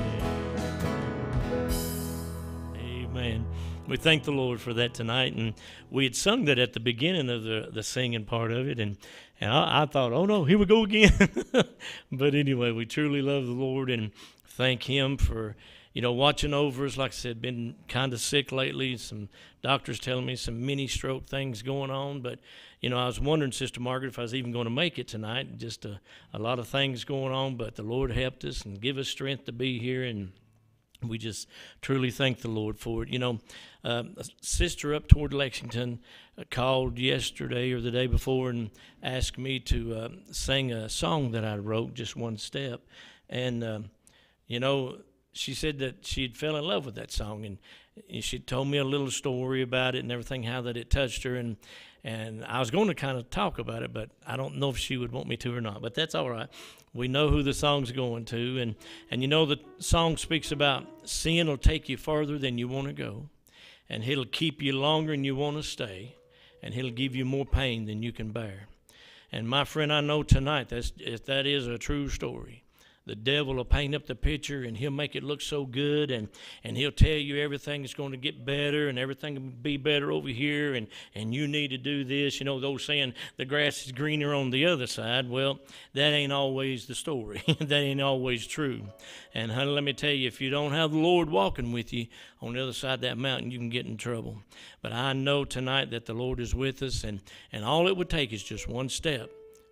Amen. We thank the Lord for that tonight, and we had sung that at the beginning of the singing part of it, and I thought, oh no, here we go again. But anyway, we truly love the Lord and thank Him for, watching over us. Like I said, been kind of sick lately. Some doctors telling me some mini stroke things going on, but I was wondering, Sister Margaret, if I was even going to make it tonight. Just a lot of things going on, but the Lord helped us and give us strength to be here, and we just truly thank the Lord for it. A sister up toward Lexington called yesterday or the day before and asked me to sing a song that I wrote, Just One Step. And, she said that she'd fell in love with that song. And she told me a little story about it and everything, how that it touched her. And I was going to kind of talk about it, but I don't know if she would want me to or not. But that's all right. We know who the song's going to. And the song speaks about sin will take you farther than you want to go. And it'll keep you longer than you want to stay. And it'll give you more pain than you can bear. And my friend, I know tonight that is a true story. The devil will paint up the picture, and he'll make it look so good, and he'll tell you everything is going to get better, and everything will be better over here, and you need to do this. Those saying the grass is greener on the other side. Well, that ain't always the story. That ain't always true. And honey, let me tell you, if you don't have the Lord walking with you on the other side of that mountain, you can get in trouble. But I know tonight that the Lord is with us, and all it would take is just one step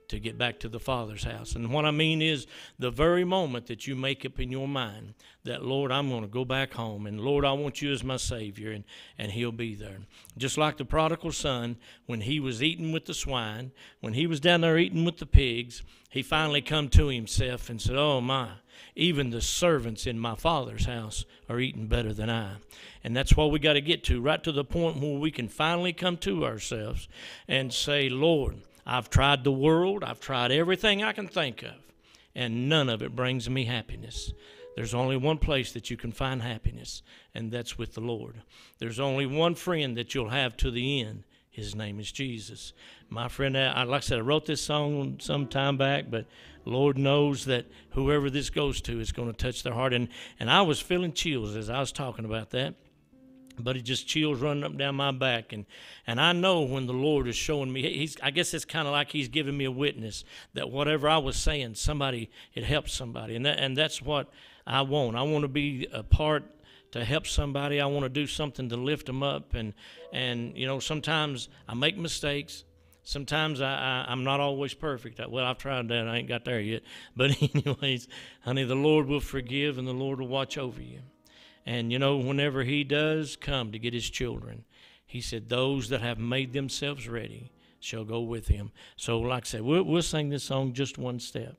to get back to the Father's house. And what I mean is the very moment that you make up in your mind that, Lord, I'm going to go back home, and Lord, I want you as my Savior, and he'll be there. Just like the prodigal son, when he was eating with the swine, when he was down there eating with the pigs, he finally come to himself and said, oh my, even the servants in my Father's house are eating better than I. And that's what we got to get to, right to the point where we can finally come to ourselves and say, Lord, I've tried the world, I've tried everything I can think of, and none of it brings me happiness. There's only one place that you can find happiness, and that's with the Lord. There's only one friend that you'll have to the end. His name is Jesus. My friend, like I said, I wrote this song some time back, but Lord knows that whoever this goes to is going to touch their heart. And I was feeling chills as I was talking about that. But it just chills running up down my back, and I know when the Lord is showing me, I guess it's kind of like he's giving me a witness that whatever I was saying, it helps somebody, and that's what I want. I want to be a part to help somebody. I want to do something to lift them up, and you know, sometimes I make mistakes. Sometimes I'm not always perfect. Well, I've tried that. I ain't got there yet. But anyways, honey, the Lord will forgive, and the Lord will watch over you. And, you know, whenever he does come to get his children, he said, those that have made themselves ready shall go with him. So, like I said, we'll sing this song just one step.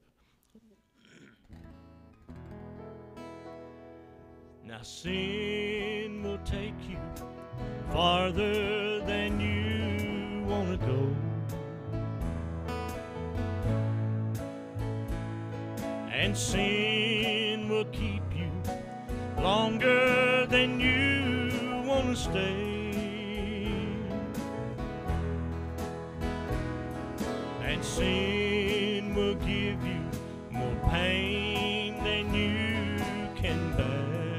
Now, sin will take you farther than you want to go. And sin will keep you longer than you want to stay. And sin will give you more pain than you can bear.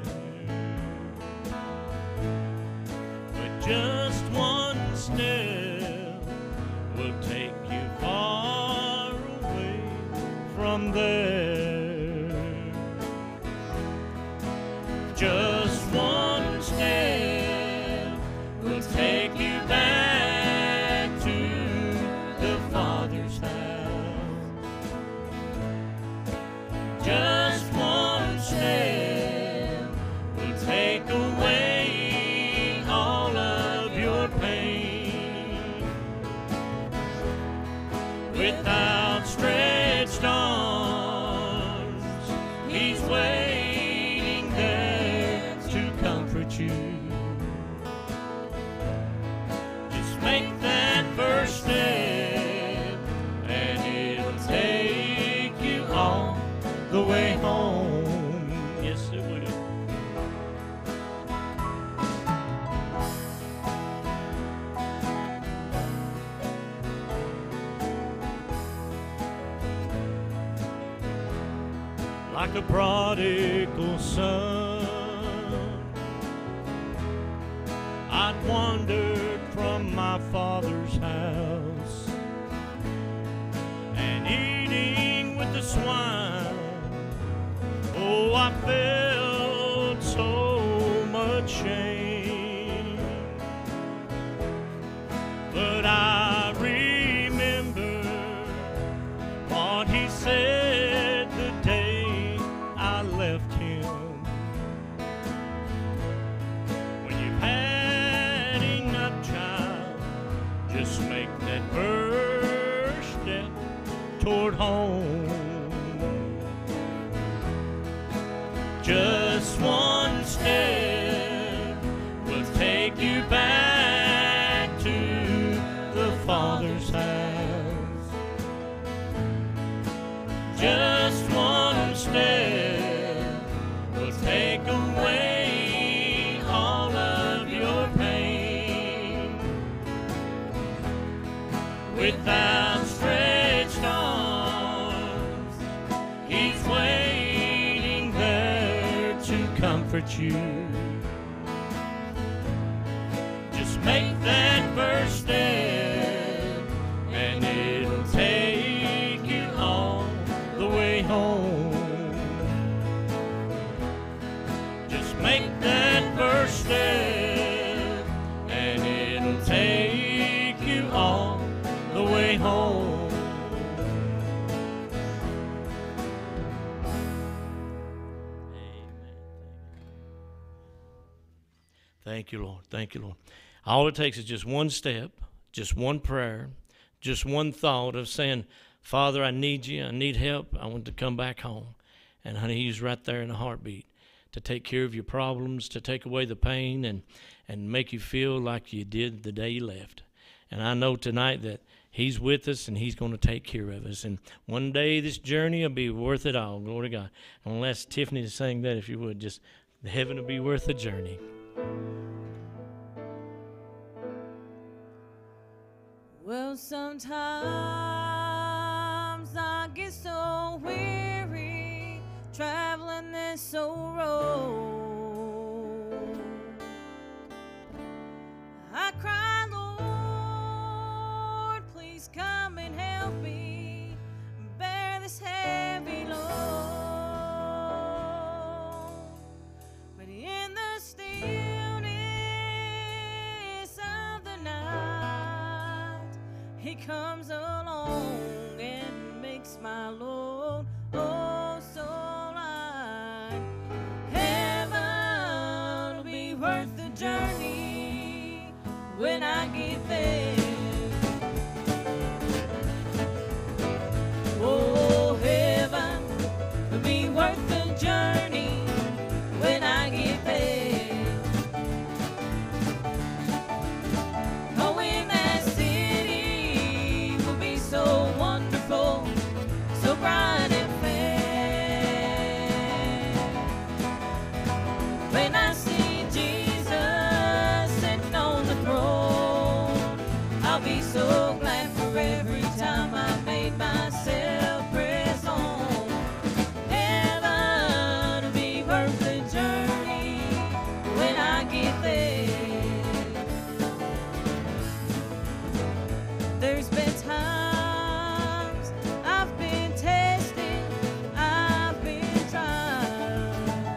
But just one step will take you far away from there. Just one step will take you back to the Father's house. Just one step will take away all of your pain. With outstretched arms, he's waiting there to comfort you. Just make that first step, and it'll take you all the way home. Yes, it will. Like a prodigal son, I'd wandered from my Father's house, and eating with the swine, oh, I felt so much shame. But I remember what he said the day I left him. When you've had enough, child, just make that first step toward home. Just one step will take you back to the Father's house. Just one step will take away all of your pain. With outstretched arms, he's waiting there to comfort you. Just make that first step, and it'll take you all the way home. Just make that first step, and it'll take you all the way home. Thank you, Lord. Thank you, Lord. All it takes is just one step, just one prayer, just one thought of saying, Father, I need you. I need help. I want to come back home. And, honey, he's right there in a heartbeat to take care of your problems, to take away the pain, and make you feel like you did the day you left. And I know tonight that he's with us and he's going to take care of us. And one day this journey will be worth it all. Glory to God. I'm going to ask Tiffany to sing that if you would. Just heaven will be worth the journey. Well, sometimes I get so weary traveling this old road. I cry, Lord, please come and help me bear this heavy load. But in the stillness of the night, he comes along and makes my load oh so light. Heaven will be worth the journey when I get there. Oh, heaven will be worth the journey when I get there. Oh, in that city will be so wonderful, so bright and fair. When I see Jesus sitting on the throne, I'll be so glad for every time I made myself press on. Heaven will be worth the journey when I get there. There's been times I've been tested, I've been tried,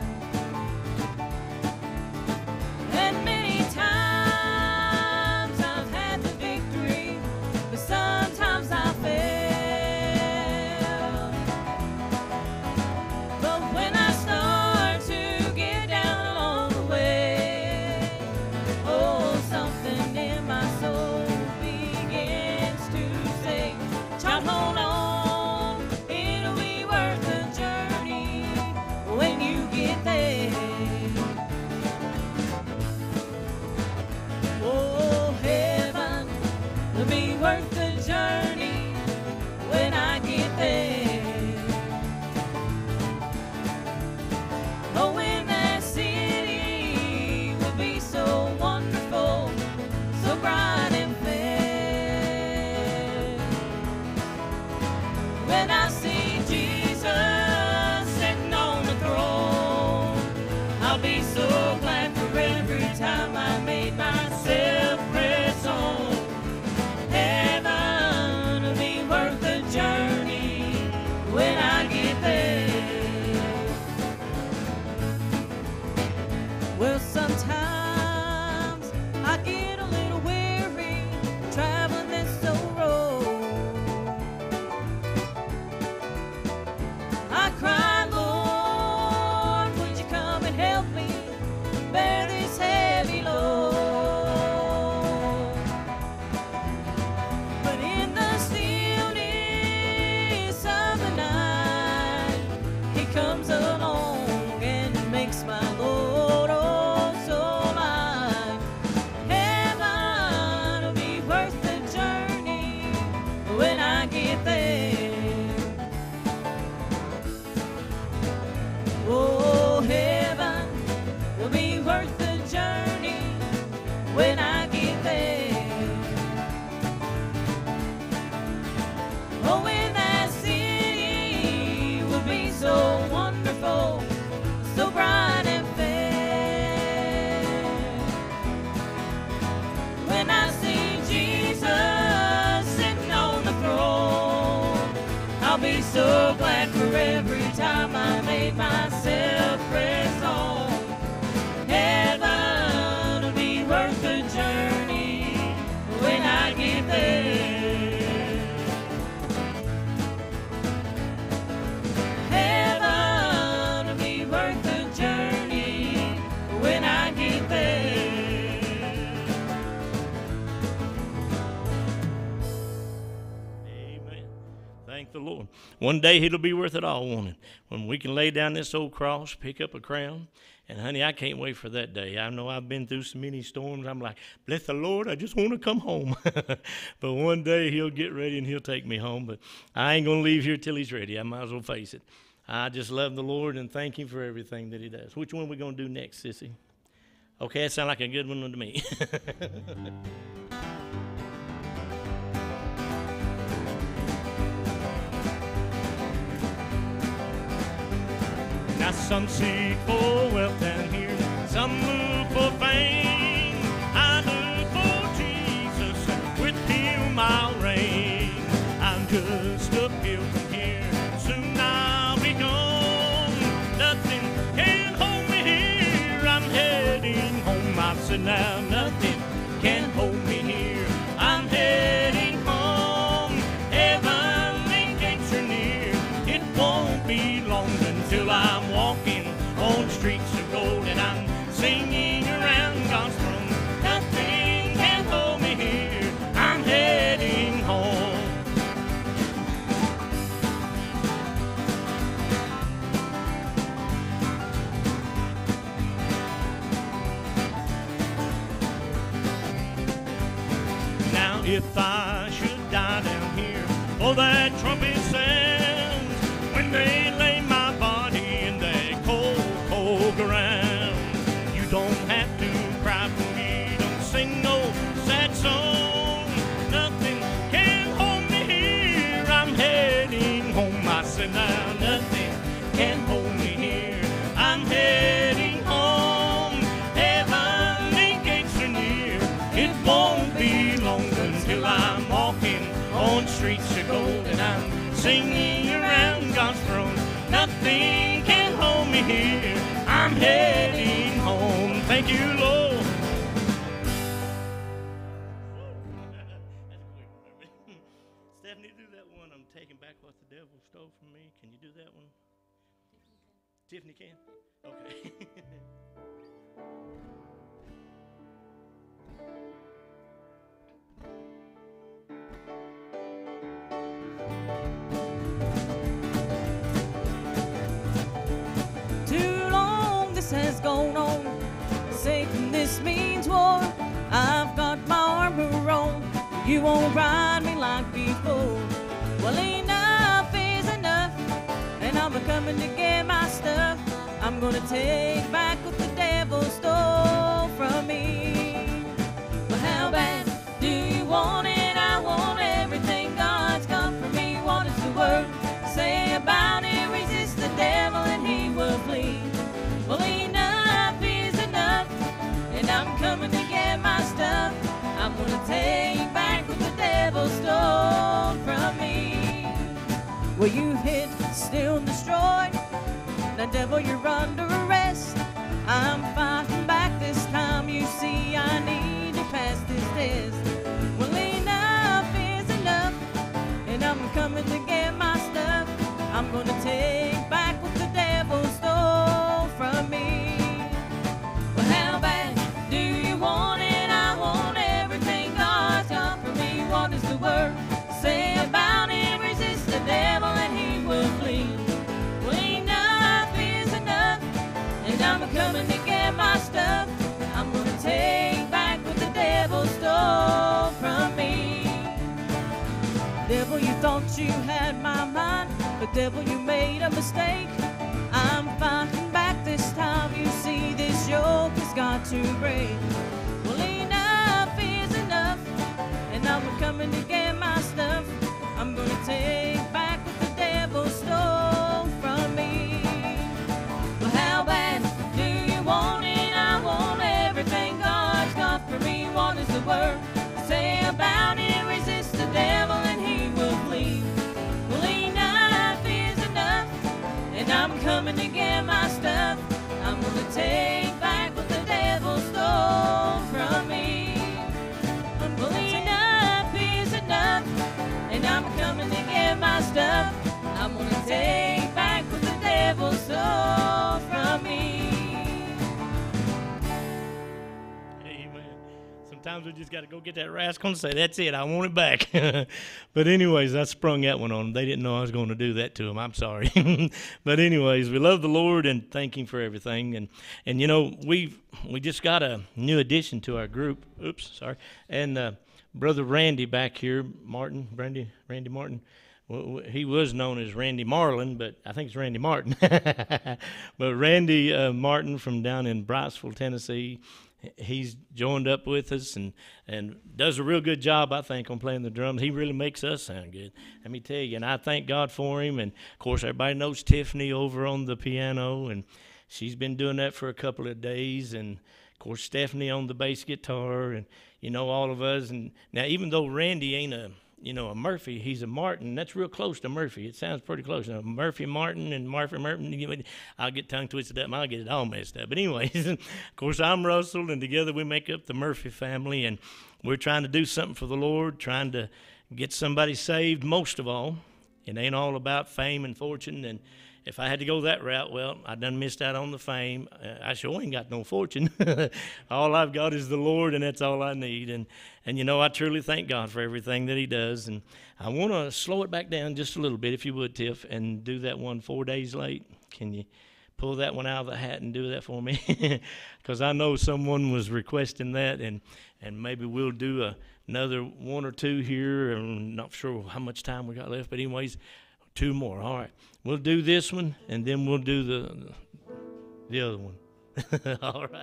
and many times I've had the victory, but sometimes I fail. But when I start to get down along the way, oh, something in my soul begins to say, child, hold on, it'll be worth the journey when you get there. Oh, heaven will be worth the journey when I get there. Oh, in that city will be so wonderful, so bright and fair. When I see Jesus sitting on the throne, I'll be so glad for every time I made myself press on. Heaven will be worth the journey when I get there. Well, sometimes I get a little weary traveling this old road. I cry, Lord, would you come and help me bear this heavy load? But in the stillness of the night, he comes along and makes my load oh so light. Heaven will be worth the journey when I get there. Oh, heaven will be worth the journey when I get there. Oh, in that city will be so wonderful, so bright and fair. When I see Jesus sitting on the throne, I'll be so glad for every time I made myself press on. Heaven will be worth the journey when I get there. Heaven will be worth the journey when I get there. Lord. One day it'll be worth it all, won't it? When we can lay down this old cross, pick up a crown. And, honey, I can't wait for that day. I know I've been through so many storms. I'm like, bless the Lord, I just want to come home. But one day he'll get ready and he'll take me home. But I ain't going to leave here till he's ready. I might as well face it. I just love the Lord and thank him for everything that he does. Which one are we going to do next, Sissy? Okay, that sounds like a good one to me. Now some seek for wealth down here, some look for fame. I look for Jesus, and with him I'll reign. I'm just a pilgrim here, soon I'll be gone. Nothing can hold me here, I'm heading home. I said now nothing can hold me here, I'm heading home. Heavenly gates are near, it won't be long until I'm walking on streets of gold and I'm singing around God's throne. Nothing can hold me here, I'm heading home. Now if I should die down here, oh that trumpet sounds when they lay my body in that cold, cold ground. You don't have to cry for me, don't sing no sad song. Nothing can hold me here, I'm heading home. I said now nothing can hold me here, I'm heading home. Heavenly gates are near, it won't be long until I'm walking on streets of gold and I'm singing around God's throne. Nothing can hold me here, I'm heading home. Thank you, Lord. Stephanie, do that one. I'm taking back what the devil stole from me. Can you do that one? Tiffany can? Okay. Too long this has gone on, Satan, this means war. I've got my armor on, you won't ride me like before. Well, enough is enough, and I'm a-coming to get my stuff. I'm gonna take back what the devil stole from me. Well, how bad do you want it? I want everything God's got for me. What is the word say about it? Resist the devil and he will flee. Well, enough is enough, and I'm coming to get my stuff. I'm gonna take back what the devil stole from me. Well, you hit, still destroyed. The devil, you're under arrest. I'm fighting back this time. You see, I need to pass this test. Well, enough is enough, and I'm coming to get my stuff. I'm gonna take back what the devil stole from me. Well, how bad do you want it? I want everything God's got for me. What does the word say about it? Resist the devil and he will flee. Well, enough is enough, and I'm coming to get my stuff. I'm gonna take back what the devil stole from me. Devil, you thought you had my mind, but devil, you made a mistake. I'm fighting back this time. You see, this yoke has got to break. Well, enough is enough, and I'm coming to get my stuff. I'm gonna take back what the devil stole from me. Well, how bad do you want it? I want everything God's got for me. What does the word say about it? Resist the devil and he will flee. Well, enough is enough, and I'm coming to get my stuff. I'm gonna take back what the devil stole from me. Well, enough is enough, and I'm coming to get my stuff. I'm gonna take back what the devil stole from me. Amen. Some Sometimes we just got to go get that rascal and say, that's it, I want it back. But anyways, I sprung that one on them. They didn't know I was going to do that to them. I'm sorry. But anyways, we love the Lord and thank Him for everything. And you know, we just got a new addition to our group. Oops, sorry. And Brother Randy back here, Randy Martin. Well, he was known as Randy Marlin, but I think it's Randy Martin. But Randy Martin from down in Brightsville, Tennessee, he's joined up with us and does a real good job, I think, on playing the drums. He really makes us sound good, let me tell you. And I thank God for him. And, of course, everybody knows Tiffany over on the piano, and she's been doing that for a couple of days. And, of course, Stephanie on the bass guitar, and, you know, all of us. And now, even though Randy ain't a Murphy, he's a Martin. That's real close to Murphy. It sounds pretty close. Murphy Martin and Murphy Martin. I'll get tongue twisted up and I'll get it all messed up. But anyways, of course, I'm Russell, and together we make up the Murphy family, and we're trying to do something for the Lord, trying to get somebody saved most of all. It ain't all about fame and fortune, and if I had to go that route, well, I done missed out on the fame. I sure ain't got no fortune. All I've got is the Lord, and that's all I need. And you know, I truly thank God for everything that He does. And I want to slow it back down just a little bit, if you would, Tiff, and do that one 4 days late. Can you pull that one out of the hat and do that for me? Because I know someone was requesting that, and maybe we'll do another one or two here. I'm not sure how much time we got left, but anyways, 2 more. All right. We'll do this one, and then we'll do the other one. All right.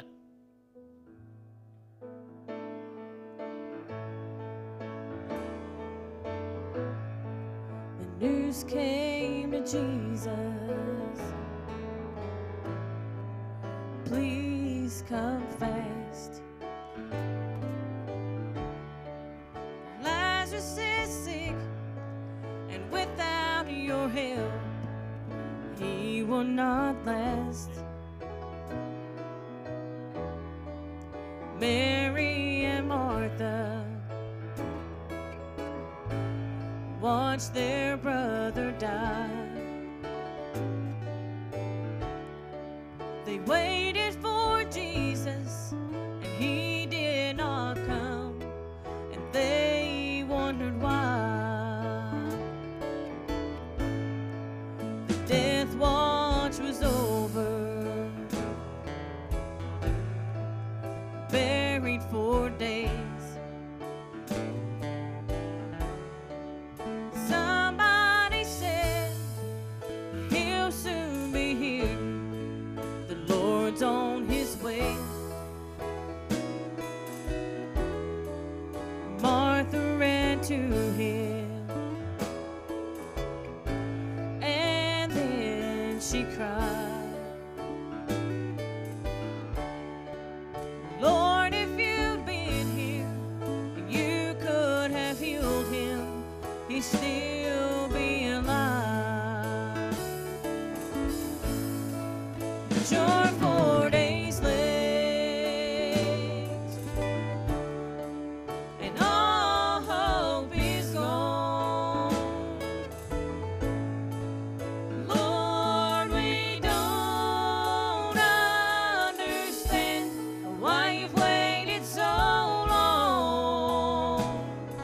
The news came to Jesus. Please come fast. Lazarus is sick, and without your help, he will not last. Mary and Martha watched their brother die. They waited for Jesus, and he did not come, and they wondered why. Death watch was over, buried 4 days. Somebody said he'll soon be here, the Lord's on his way. Martha ran to him, she cried, Lord, if you'd been here, you could have healed him. He'd still be alive. But you're 4 days late, and all hope is gone. Lord, we don't understand why you've waited so long,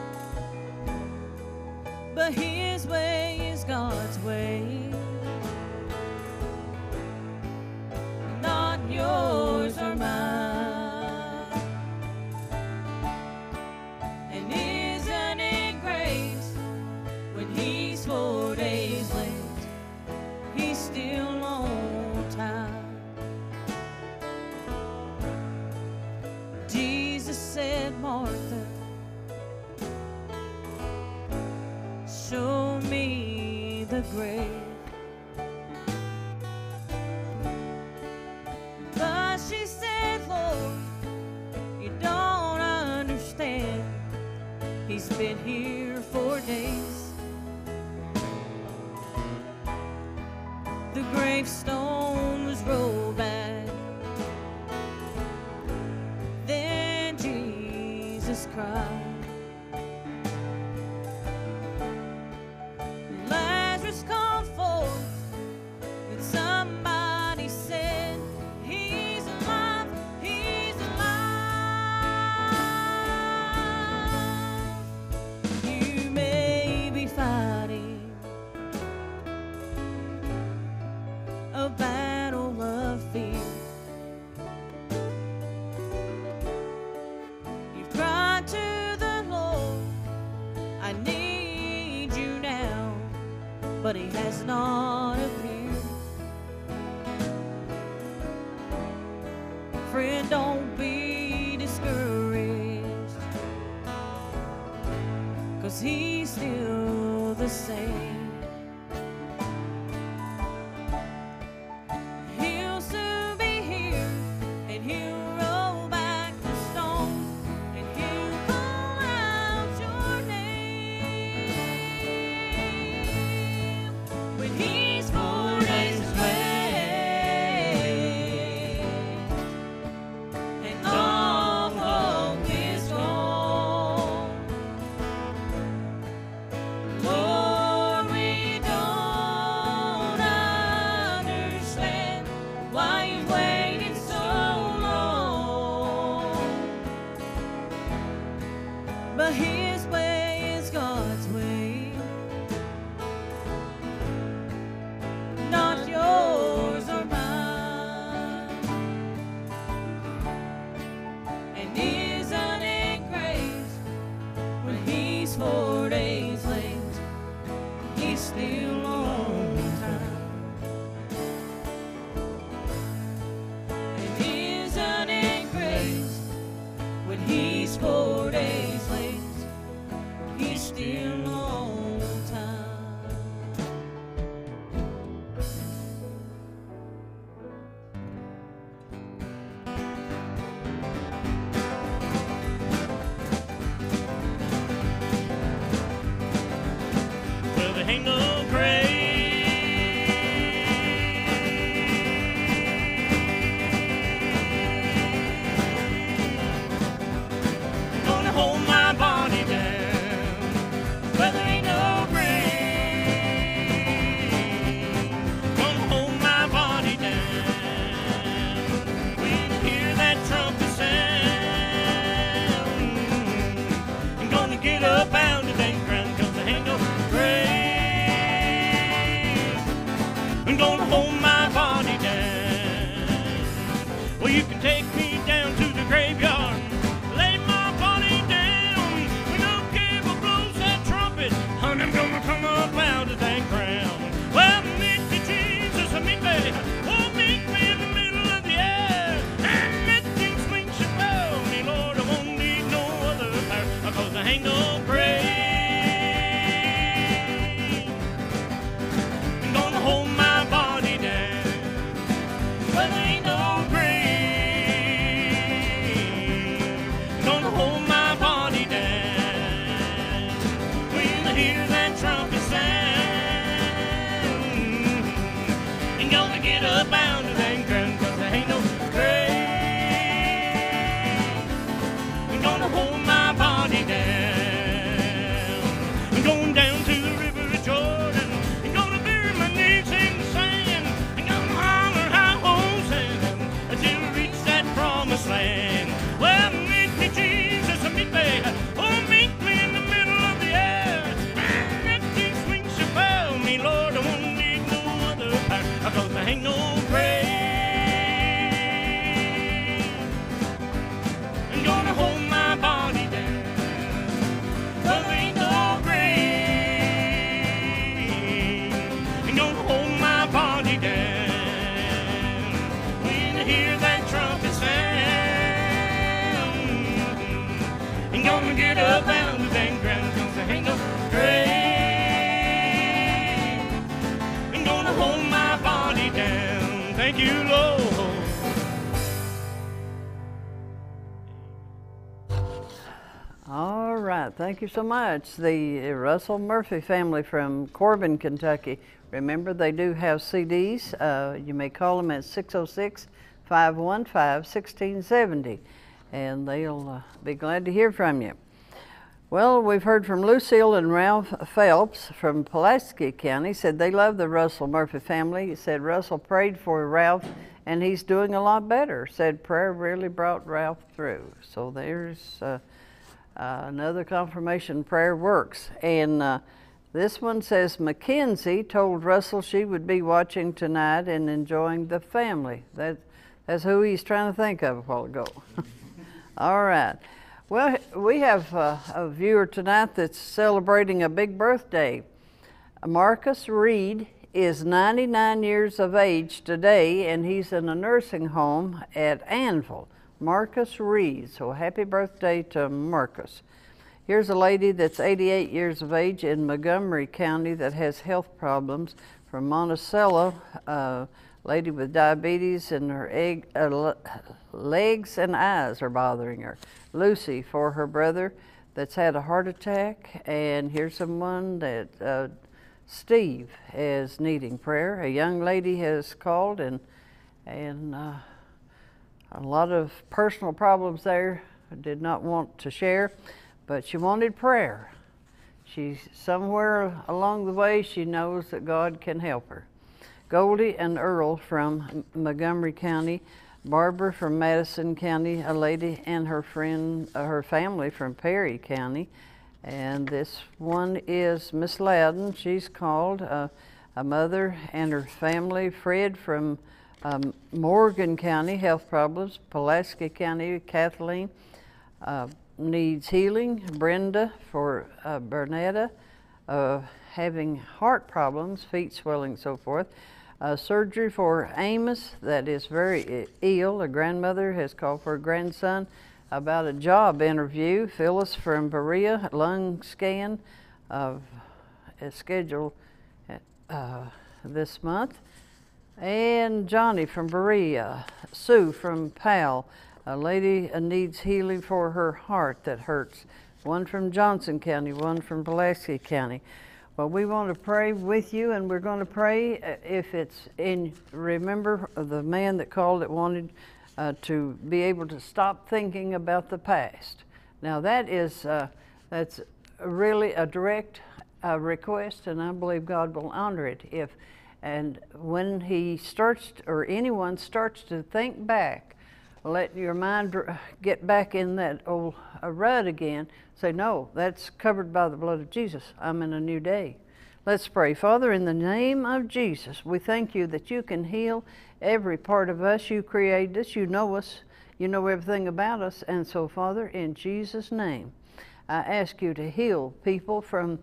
but His way is God's way, not yours or mine. And isn't it great when He's 4 days late, He's still on time. Jesus said, Martha, show me the grave. But she said, Lord, you don't understand. He's been here 4 days. The gravestone was rolled back. Then Jesus cried, Lazarus, come forth. And somebody said, he's alive, he's alive. but he has not appeared. Friend, don't be discouraged, 'cause he's still the same. He'll soon be here, and he'll roll back the stone, and he'll call out your name. When he's 4 days away, and all hope is gone. Lord, we don't understand why you've waited so long, but his way is God's way, not yours or mine. And isn't it great when he's 4 days late, he's still on time. And isn't it great when he's 4 days late, he's still on time. Well, there ain't no grave gonna hold my body down. Well, there ain't no grave gonna hold my body down. When you hear that trumpet sound, I'm gonna get up out of that ground, 'cause there ain't no grave I'm gonna hold my body down. Well, you can take me down to the graveyard, lay my body down. When the cable blows that trumpet, honey, I'm gonna come up out of that ground. Well, meet me, Jesus, meet me. Oh, meet me in the middle of the air, and let things swing about me, Lord. I won't need no other power, 'cause there ain't no grave I'm gonna hold my body down. Well, there ain't no grave gonna hold my body down. When I hear that trumpet sound, ain't gonna get up out of that ground, 'cause there ain't no grave I'm gonna hold my body down. I'm going down to the river of Jordan, I'm gonna bury my knees in the sand, I'm gonna holler high Hosanna until we reach that promised land. Well, meet me, Jesus, meet me. Oh, meet me in the middle of the air, and let these wings about me, Lord. I won't need no other power, 'cause there ain't no grave I'm gonna hold my body down. Well, there ain't no grave I'm gonna hold my body down. When I hear that trumpet sound, I'm gonna get up out of that ground, 'cause there ain't no grave I'm gonna hold my body down. Thank you, Lord. All right, thank you so much. The Russell Murphy family from Corbin, Kentucky. Remember, they do have CDs. You may call them at 606-515-1670, and they'll be glad to hear from you. Well, we've heard from Lucille and Ralph Phelps from Pulaski County. Said they love the Russell Murphy family. He said Russell prayed for Ralph, and he's doing a lot better. Said prayer really brought Ralph through. So there's another confirmation prayer works. And this one says Mackenzie told Russell she would be watching tonight and enjoying the family. That's who he's trying to think of a while ago. All right. Well, we have a viewer tonight that's celebrating a big birthday. Marcus Reed is 99 years of age today, and he's in a nursing home at Anvil. Marcus Reed. So happy birthday to Marcus. Here's a lady that's 88 years of age in Montgomery County that has health problems from Monticello. Lady with diabetes, and her legs and eyes are bothering her. Lucy for her brother that's had a heart attack. And here's someone that Steve is needing prayer. A young lady has called and a lot of personal problems there. I did not want to share, but she wanted prayer. She's somewhere along the way, she knows that God can help her. Goldie and Earl from Montgomery County, Barbara from Madison County, a lady and her friend, her family from Perry County. And this one is Miss Loudon. She's called a mother and her family. Fred from Morgan County, health problems. Pulaski County, Kathleen needs healing. Brenda for Bernetta, having heart problems, feet swelling, so forth. Surgery for Amos that is very ill. A grandmother has called for a grandson about a job interview. Phyllis from Berea, lung scan is scheduled this month. And Johnny from Berea. Sue from Powell, a lady needs healing for her heart that hurts. One from Johnson County, one from Pulaski County. Well, we want to pray with you, and we're going to pray if it's in, remember the man that called that wanted to be able to stop thinking about the past. Now that's really a direct request, and I believe God will honor it. And when he starts, or anyone starts to think back, let your mind get back in that old rut again. Say, no, that's covered by the blood of Jesus. I'm in a new day. Let's pray. Father, in the name of Jesus, we thank you that you can heal every part of us. You created us. You know us. You know everything about us. And so, Father, in Jesus' name, I ask you to heal people from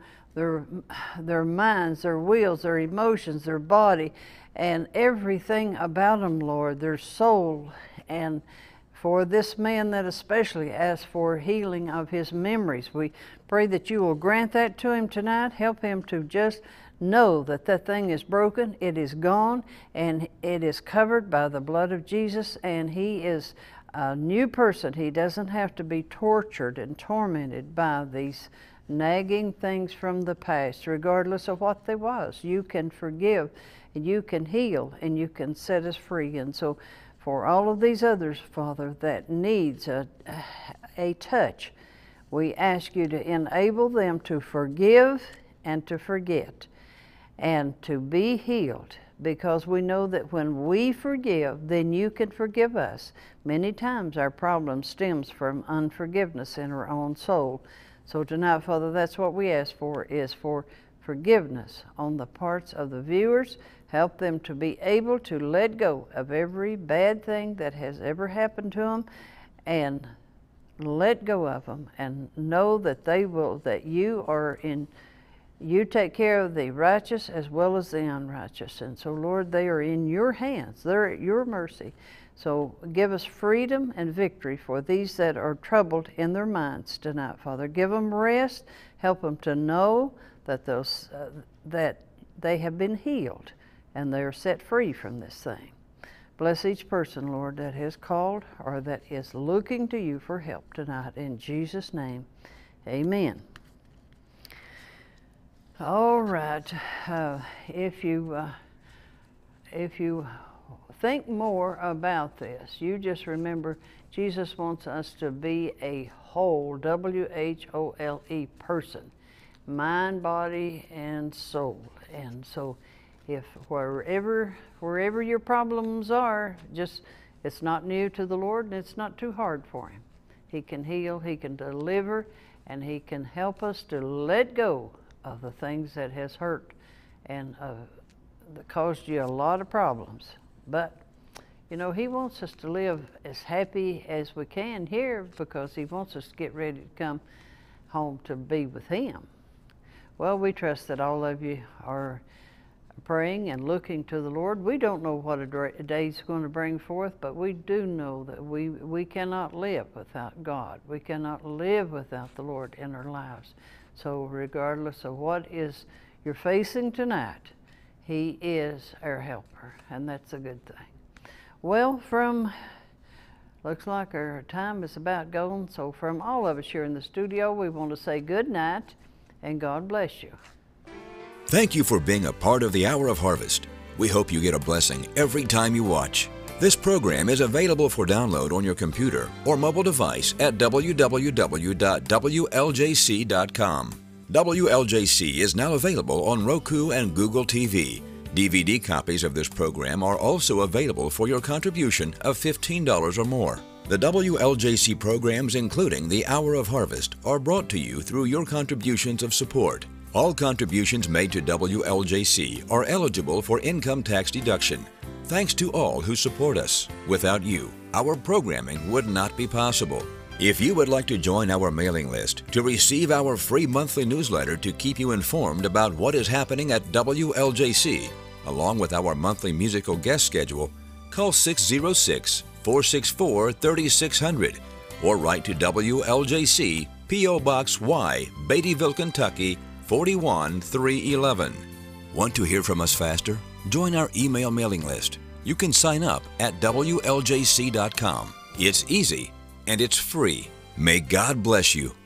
their minds, their wills, their emotions, their body, and everything about them, Lord, their soul. And for this man that especially asked for healing of his memories, we pray that you will grant that to him tonight. Help him to just know that that thing is broken, it is gone, and it is covered by the blood of Jesus, and he is a new person. He doesn't have to be tortured and tormented by these nagging things from the past, regardless of what they was. You can forgive, and you can heal, and you can set us free. And so for all of these others, Father, that needs a touch, we ask you to enable them to forgive and to forget and to be healed, because we know that when we forgive, then you can forgive us. Many times our problem stems from unforgiveness in our own soul. So tonight, Father, that's what we ask for, is for forgiveness on the parts of the viewers. Help them to be able to let go of every bad thing that has ever happened to them, and let go of them, and know that that you are in, you take care of the righteous as well as the unrighteous. And so, Lord, they are in your hands. They're at your mercy. So give us freedom and victory for these that are troubled in their minds tonight, Father. Give them rest. Help them to know that that they have been healed and they are set free from this thing. Bless each person, Lord, that has called or that is looking to you for help tonight. In Jesus' name, amen. All right. If you think more about this, you just remember Jesus wants us to be a whole, W-H-O-L-E person, mind, body, and soul. And so if wherever your problems are, it's not new to the Lord, and it's not too hard for him. He can heal, he can deliver, and he can help us to let go of the things that has hurt and that caused you a lot of problems. But you know, he wants us to live as happy as we can here, because he wants us to get ready to come home to be with him. Well, we trust that all of you are praying and looking to the Lord. We don't know what a day is going to bring forth, but we do know that we cannot live without God. We cannot live without the Lord in our lives. So regardless of what you're facing tonight, He is our helper, and that's a good thing. Well, looks like our time is about gone, so from all of us here in the studio, we want to say good night, and God bless you. Thank you for being a part of the Hour of Harvest. We hope you get a blessing every time you watch. This program is available for download on your computer or mobile device at www.wljc.com. WLJC is now available on Roku and Google TV. DVD copies of this program are also available for your contribution of $15 or more. The WLJC programs, including the Hour of Harvest, are brought to you through your contributions of support. All contributions made to WLJC are eligible for income tax deduction. Thanks to all who support us. Without you, our programming would not be possible. If you would like to join our mailing list to receive our free monthly newsletter to keep you informed about what is happening at WLJC, along with our monthly musical guest schedule, call 606-464-3600 or write to WLJC, P.O. Box Y, Beattyville, Kentucky, 41311. Want to hear from us faster? Join our email mailing list. You can sign up at WLJC.com. It's easy and it's free. May God bless you.